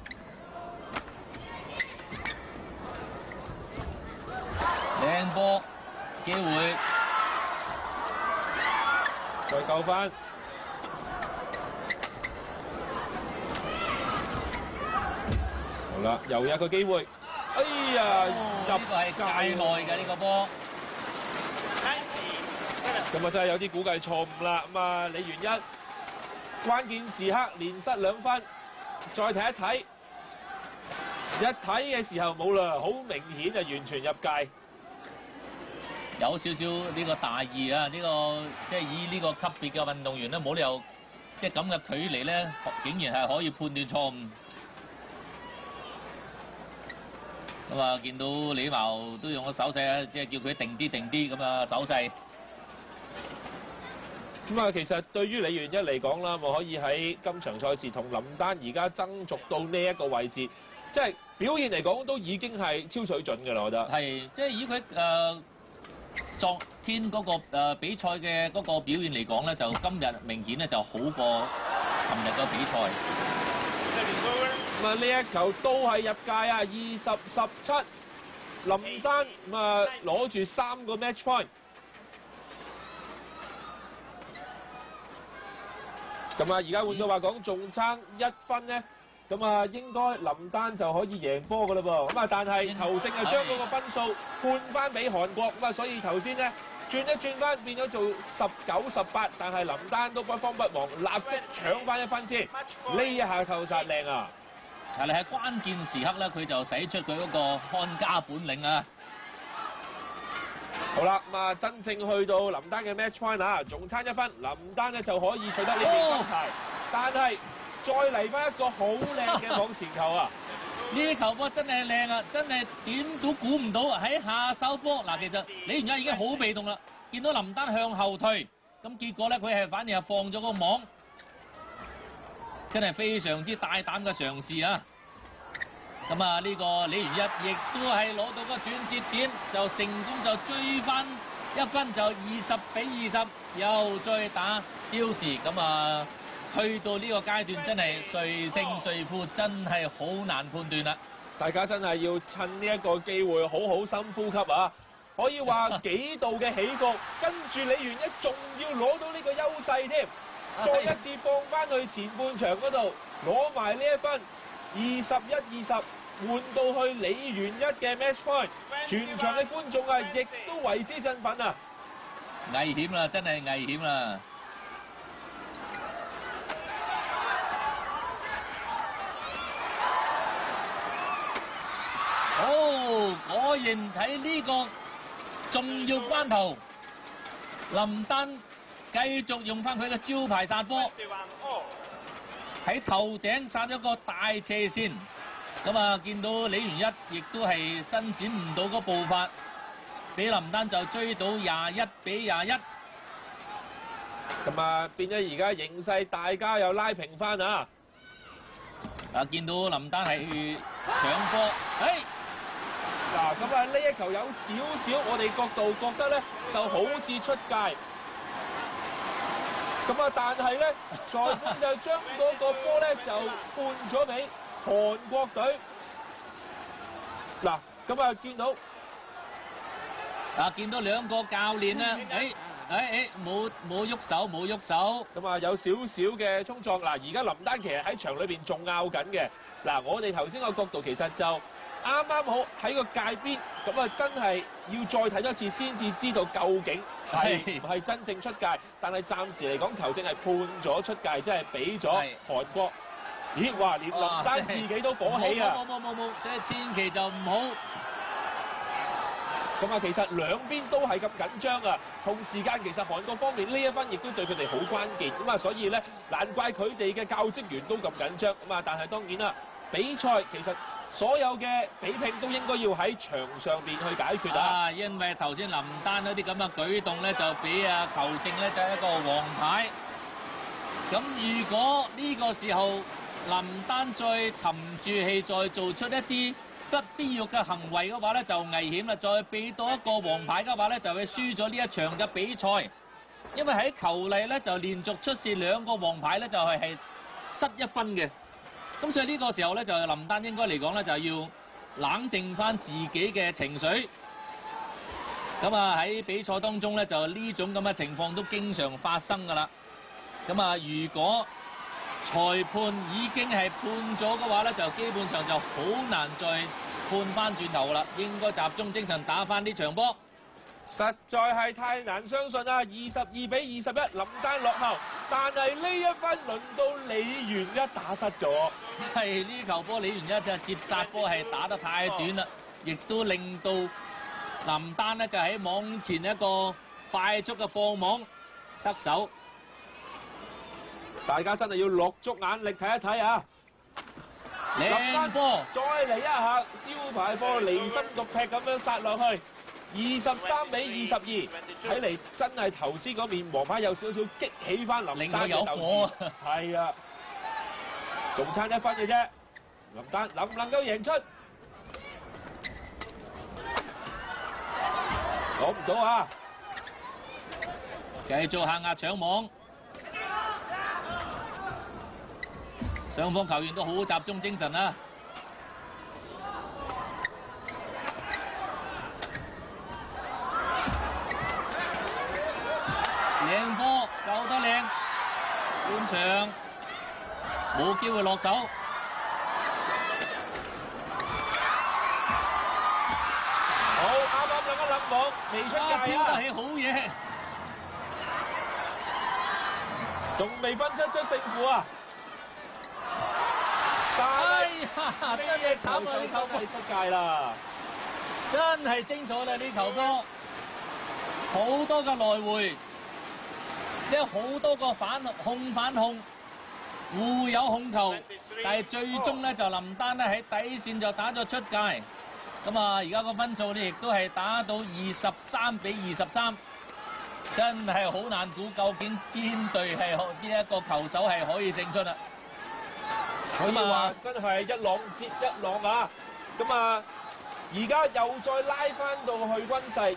靚波機會， 再救翻。好啦，又有一個機會。哎呀，入係界內嘅呢個波。 咁啊真係有啲估計錯誤啦。咁啊李元一關鍵時刻連失2分，再睇一睇，一睇嘅時候冇啦，好明顯就完全入界。 有少少呢個大意啊！呢個即係以呢個級別嘅運動員咧，冇理由即係咁嘅距離咧，竟然係可以判斷錯誤。咁啊，見到李茂都用個手勢啊，即係叫佢定啲咁啊手勢。 咁啊，其實對於李元一嚟講啦，我可以喺今場賽事同林丹而家爭逐到呢一個位置，即係表現嚟講都已經係超水準㗎啦，我覺得。 係，即係以佢昨天嗰個比賽嘅嗰個表現嚟講咧，就今日明顯咧就好過琴日個比賽。 咁啊，呢一球都係入界啊，20-17，林丹咁啊攞住3個 match point。 咁啊，而家換句話講，仲差1分咧，咁啊應該林丹就可以贏波噶啦噃。咁啊，但係球證就將嗰個分數判翻俾韓國，咁啊，所以頭先咧轉一轉翻變咗做19-18，但係林丹都不慌不忙，立即搶翻1分先。呢一下扣殺靚啊！ 係啦，喺關鍵時刻咧，佢就使出佢嗰個看家本領啊！ 好啦，咁啊，真正去到林丹嘅 match point 啊，仲差1分，林丹咧就可以取得呢面金牌。但係再嚟翻一個好靚嘅網前球啊！ 呢啲球波真係靚啊，真係點都估唔到喺下手波嗱，其實李元一已經好被動啦，見到林丹向後退，咁結果咧佢係反而係放咗個網，真係非常之大膽嘅嘗試啊！咁啊，呢個李元一亦都係攞到個轉折點，就成功就追翻1分，就20-20，又再打刁時。咁啊，去到呢個階段真係誰勝誰負，真係好難判斷啦。 大家真係要趁呢一個機會好好深呼吸啊！可以話幾度嘅起局，跟住李元一仲要攞到呢個優勢添，再一次放翻去前半場嗰度攞埋呢1分，21-20。換到去李元一嘅 match point， 全場嘅觀眾啊，亦都為之振奮啊！ 危險啦，真係危險啦！果然喺呢個重要關頭，林丹繼續用翻佢嘅招牌殺波，喺頭頂殺咗個大斜線。咁啊，見到李元一亦都係伸展唔到個步伐，俾林丹就追到21-21。 咁啊，變咗而家形勢，大家又拉平翻啊！ 見到林丹係搶波， 嗱，咁啊，呢一球有少少我哋角度覺得咧，就好似出界。咁啊，但係咧，裁判就將嗰個波咧就判咗俾韓國隊。嗱，咁啊見到兩個教練咧，冇喐手。咁啊，有少少嘅衝撞。嗱，而家林丹其實喺場裏邊仲拗緊嘅。嗱，我哋頭先個角度其實就啱啱好喺個界邊，咁啊真係要再睇多次先至知道究竟係唔係真正出界。但係暫時嚟講，球證係判咗出界，即係俾咗韓國。咦！哇！連林丹自己都火起啊！ 冇，即係千祈就唔好。 咁啊，其實兩邊都係咁緊張啊。同時間其實韓國方面呢1分亦都對佢哋好關鍵。咁啊，所以咧難怪佢哋嘅教職員都咁緊張。咁啊，但係當然啦，比賽其實所有嘅比拼都應該要喺場上邊去解決啊。 因為頭先林丹嗰啲咁嘅舉動咧，就俾球證咧就係一個黃牌。咁如果呢個時候林丹再沉住氣，再做出一啲不必要嘅行為嘅話咧，就危險啦。再俾到一個黃牌嘅話咧，就會輸咗呢一場嘅比賽。因為喺球例咧就連續出示2個黃牌咧，就係失1分嘅。咁所以呢個時候咧，就林丹應該嚟講咧，就要冷靜翻自己嘅情緒。咁啊喺比賽當中咧，就呢種咁嘅情況都經常發生㗎啦。咁啊，如果裁判已經係判咗嘅話咧，就基本上就好難再判翻轉頭啦。應該集中精神打翻呢場波。 實在係太難相信啦！22-21，林丹落後，但係呢1分輪到李元一打失咗。 係呢球波李元一就接殺波係打得太短啦，亦都令到林丹呢就喺網前一個快速嘅放網得手。 大家真係要落足眼力睇一睇啊！ 靚波， 再嚟一下招牌波，離心獨劈咁樣殺落去，23-22，睇嚟真係頭先嗰面黃牌有少少激起翻林丹嘅鬥志。係啊，仲差1分嘅啫，林丹能唔能夠贏出？攞唔到啊！ 繼續下壓搶網。雙方球員都好集中精神啊！靚波救得靚，半場冇機會落手。 好，啱啱兩個冧網，未出界啊！ 飄得起好嘢。 仲未分出勝負啊！ 哎呀，真係慘啊！呢球係出界啦！ 真係精彩啦！呢球波好多嘅來回，即係好多個反控，互有控球，但係最終咧就林丹咧喺底線就打咗出界。咁啊，而家個分數咧亦都係打到23-23，真係好難估究竟邊隊係呢一個球手係可以勝出啦。 可以話真係一浪接一浪啊！咁啊，而家又再拉翻到去均勢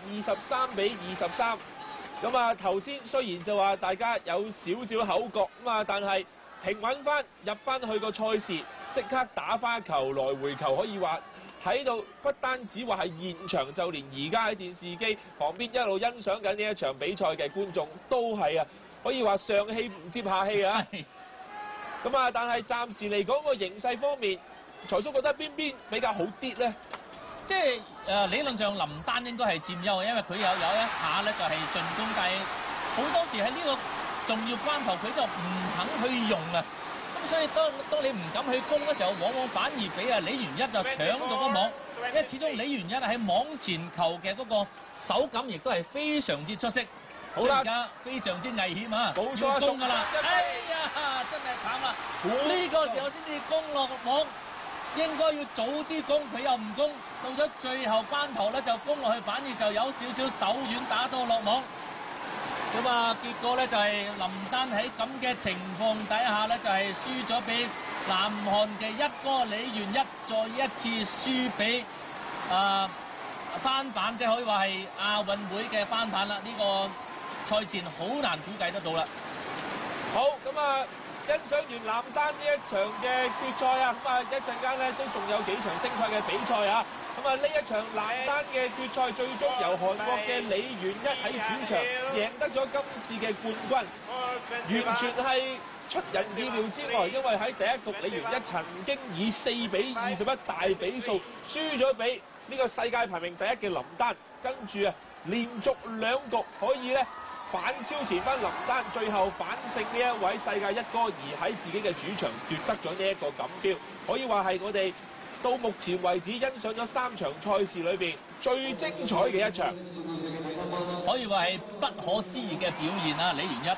23-23。咁啊，頭先雖然就話大家有少少口角咁啊，但係平穩翻入翻去個賽事，即刻打翻球來回球，可以話睇到不單止話係現場，就連而家喺電視機旁邊一路欣賞緊呢一場比賽嘅觀眾都係啊，可以話上氣唔接下氣啊！咁啊，但係暫時嚟講個形勢方面，財叔覺得邊比較好啲咧？ 即係理論上林丹應該係佔優嘅，因為佢有一下咧就係進攻，但係好多時喺呢個重要關頭佢就唔肯去用啊。咁所以當你唔敢去攻嘅時候，往往反而俾李元一就搶到個網，因為始終李元一喺網前球嘅嗰個手感亦都係非常之出色。好啦，而家非常之危險啊！ 冇錯， 要攻㗎啦！哎呀，真係慘啦！呢個時候先至攻落網，應該要早啲攻，佢又唔攻，到咗最後關頭咧就攻落去，反而就有少少手軟打到落網。咁啊，結果咧就係林丹喺咁嘅情況底下咧，就係輸咗俾南韓嘅一哥李元一，再一次輸俾翻版，即係可以話係亞運會嘅翻版啦。呢個賽前好難估計得到啦。 好，咁啊，欣賞完男單呢一場嘅決賽啊，咁啊一陣間咧都仲有幾場精彩嘅比賽啊。咁啊呢一場男單嘅決賽最終由韓國嘅李元一喺主場贏得咗今次嘅冠軍，完全係出人意料之外，因為喺第一局李元一曾經以4-21大比數輸咗俾呢個世界排名第一嘅林丹，跟住啊連續2局可以咧反超前翻林丹，最後反勝呢一位世界一哥，而喺自己嘅主場奪得咗呢一個錦標，可以話係我哋到目前為止欣賞咗3場賽事裏邊最精彩嘅一場， 可以話係不可思議嘅表現啊！李元一。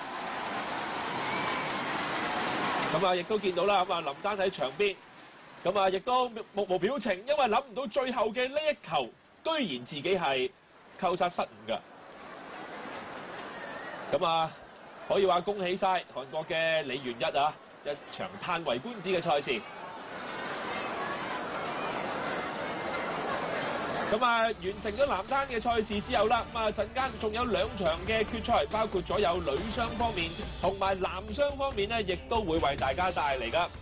咁啊，亦都見到啦，咁啊林丹喺場邊，咁啊亦都目無表情，因為諗唔到最後嘅呢一球，居然自己係扣殺失誤㗎。咁啊，可以話恭喜晒韓國嘅李元一啊！一場嘆為觀止嘅賽事。咁啊，完成咗男單嘅賽事之後啦，咁啊陣間仲有2場嘅決賽，包括咗有女雙方面同埋男雙方面咧，亦都會為大家帶嚟㗎。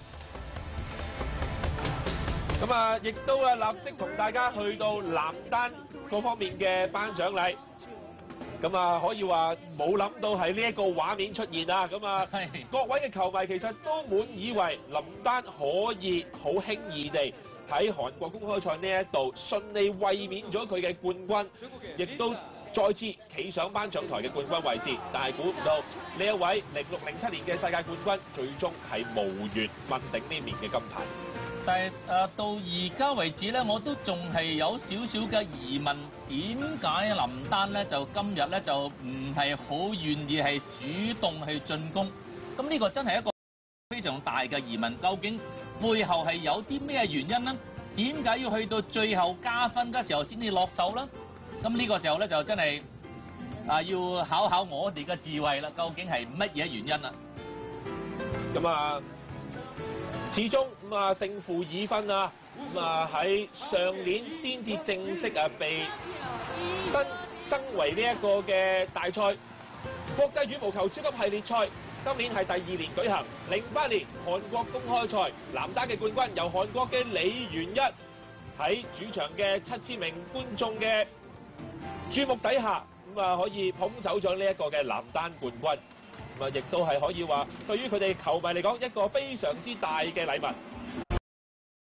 咁啊，亦都啊立即同大家去到男單嗰方面嘅頒獎禮。咁啊，可以話冇諗到係呢一個畫面出現啊！咁啊，各位嘅球迷其實都滿以為林丹可以好輕易地喺韓國公開賽呢一度順利衛冕咗佢嘅冠軍，亦都再次企上頒獎台嘅冠軍位置。但係估唔到呢一位06-07年嘅世界冠軍，最終係無緣問鼎呢面嘅金牌。 但係到而家為止咧，我都仲係有少少嘅疑問，點解林丹咧就今日咧就唔係好願意係主動去進攻？咁呢個真係一個非常大嘅疑問，究竟背後係有啲咩原因呢？點解要去到最後加分嘅時候先至落手呢？咁呢個時候咧就真係要考考我哋嘅智慧啦，究竟係乜嘢原因啊？ 咁啊，始終咁啊勝負已分啊，咁啊喺上年先至正式被新增為呢一個嘅大賽國際羽毛球超級系列賽。今年係第2年舉行，08年韓國公開賽男單嘅冠軍由韓國嘅李元一喺主場嘅7000名觀眾嘅注目底下，咁啊可以捧走咗呢一個嘅男單冠軍。 咁啊，亦都係可以話對於佢哋球迷嚟講一個非常之大嘅禮物。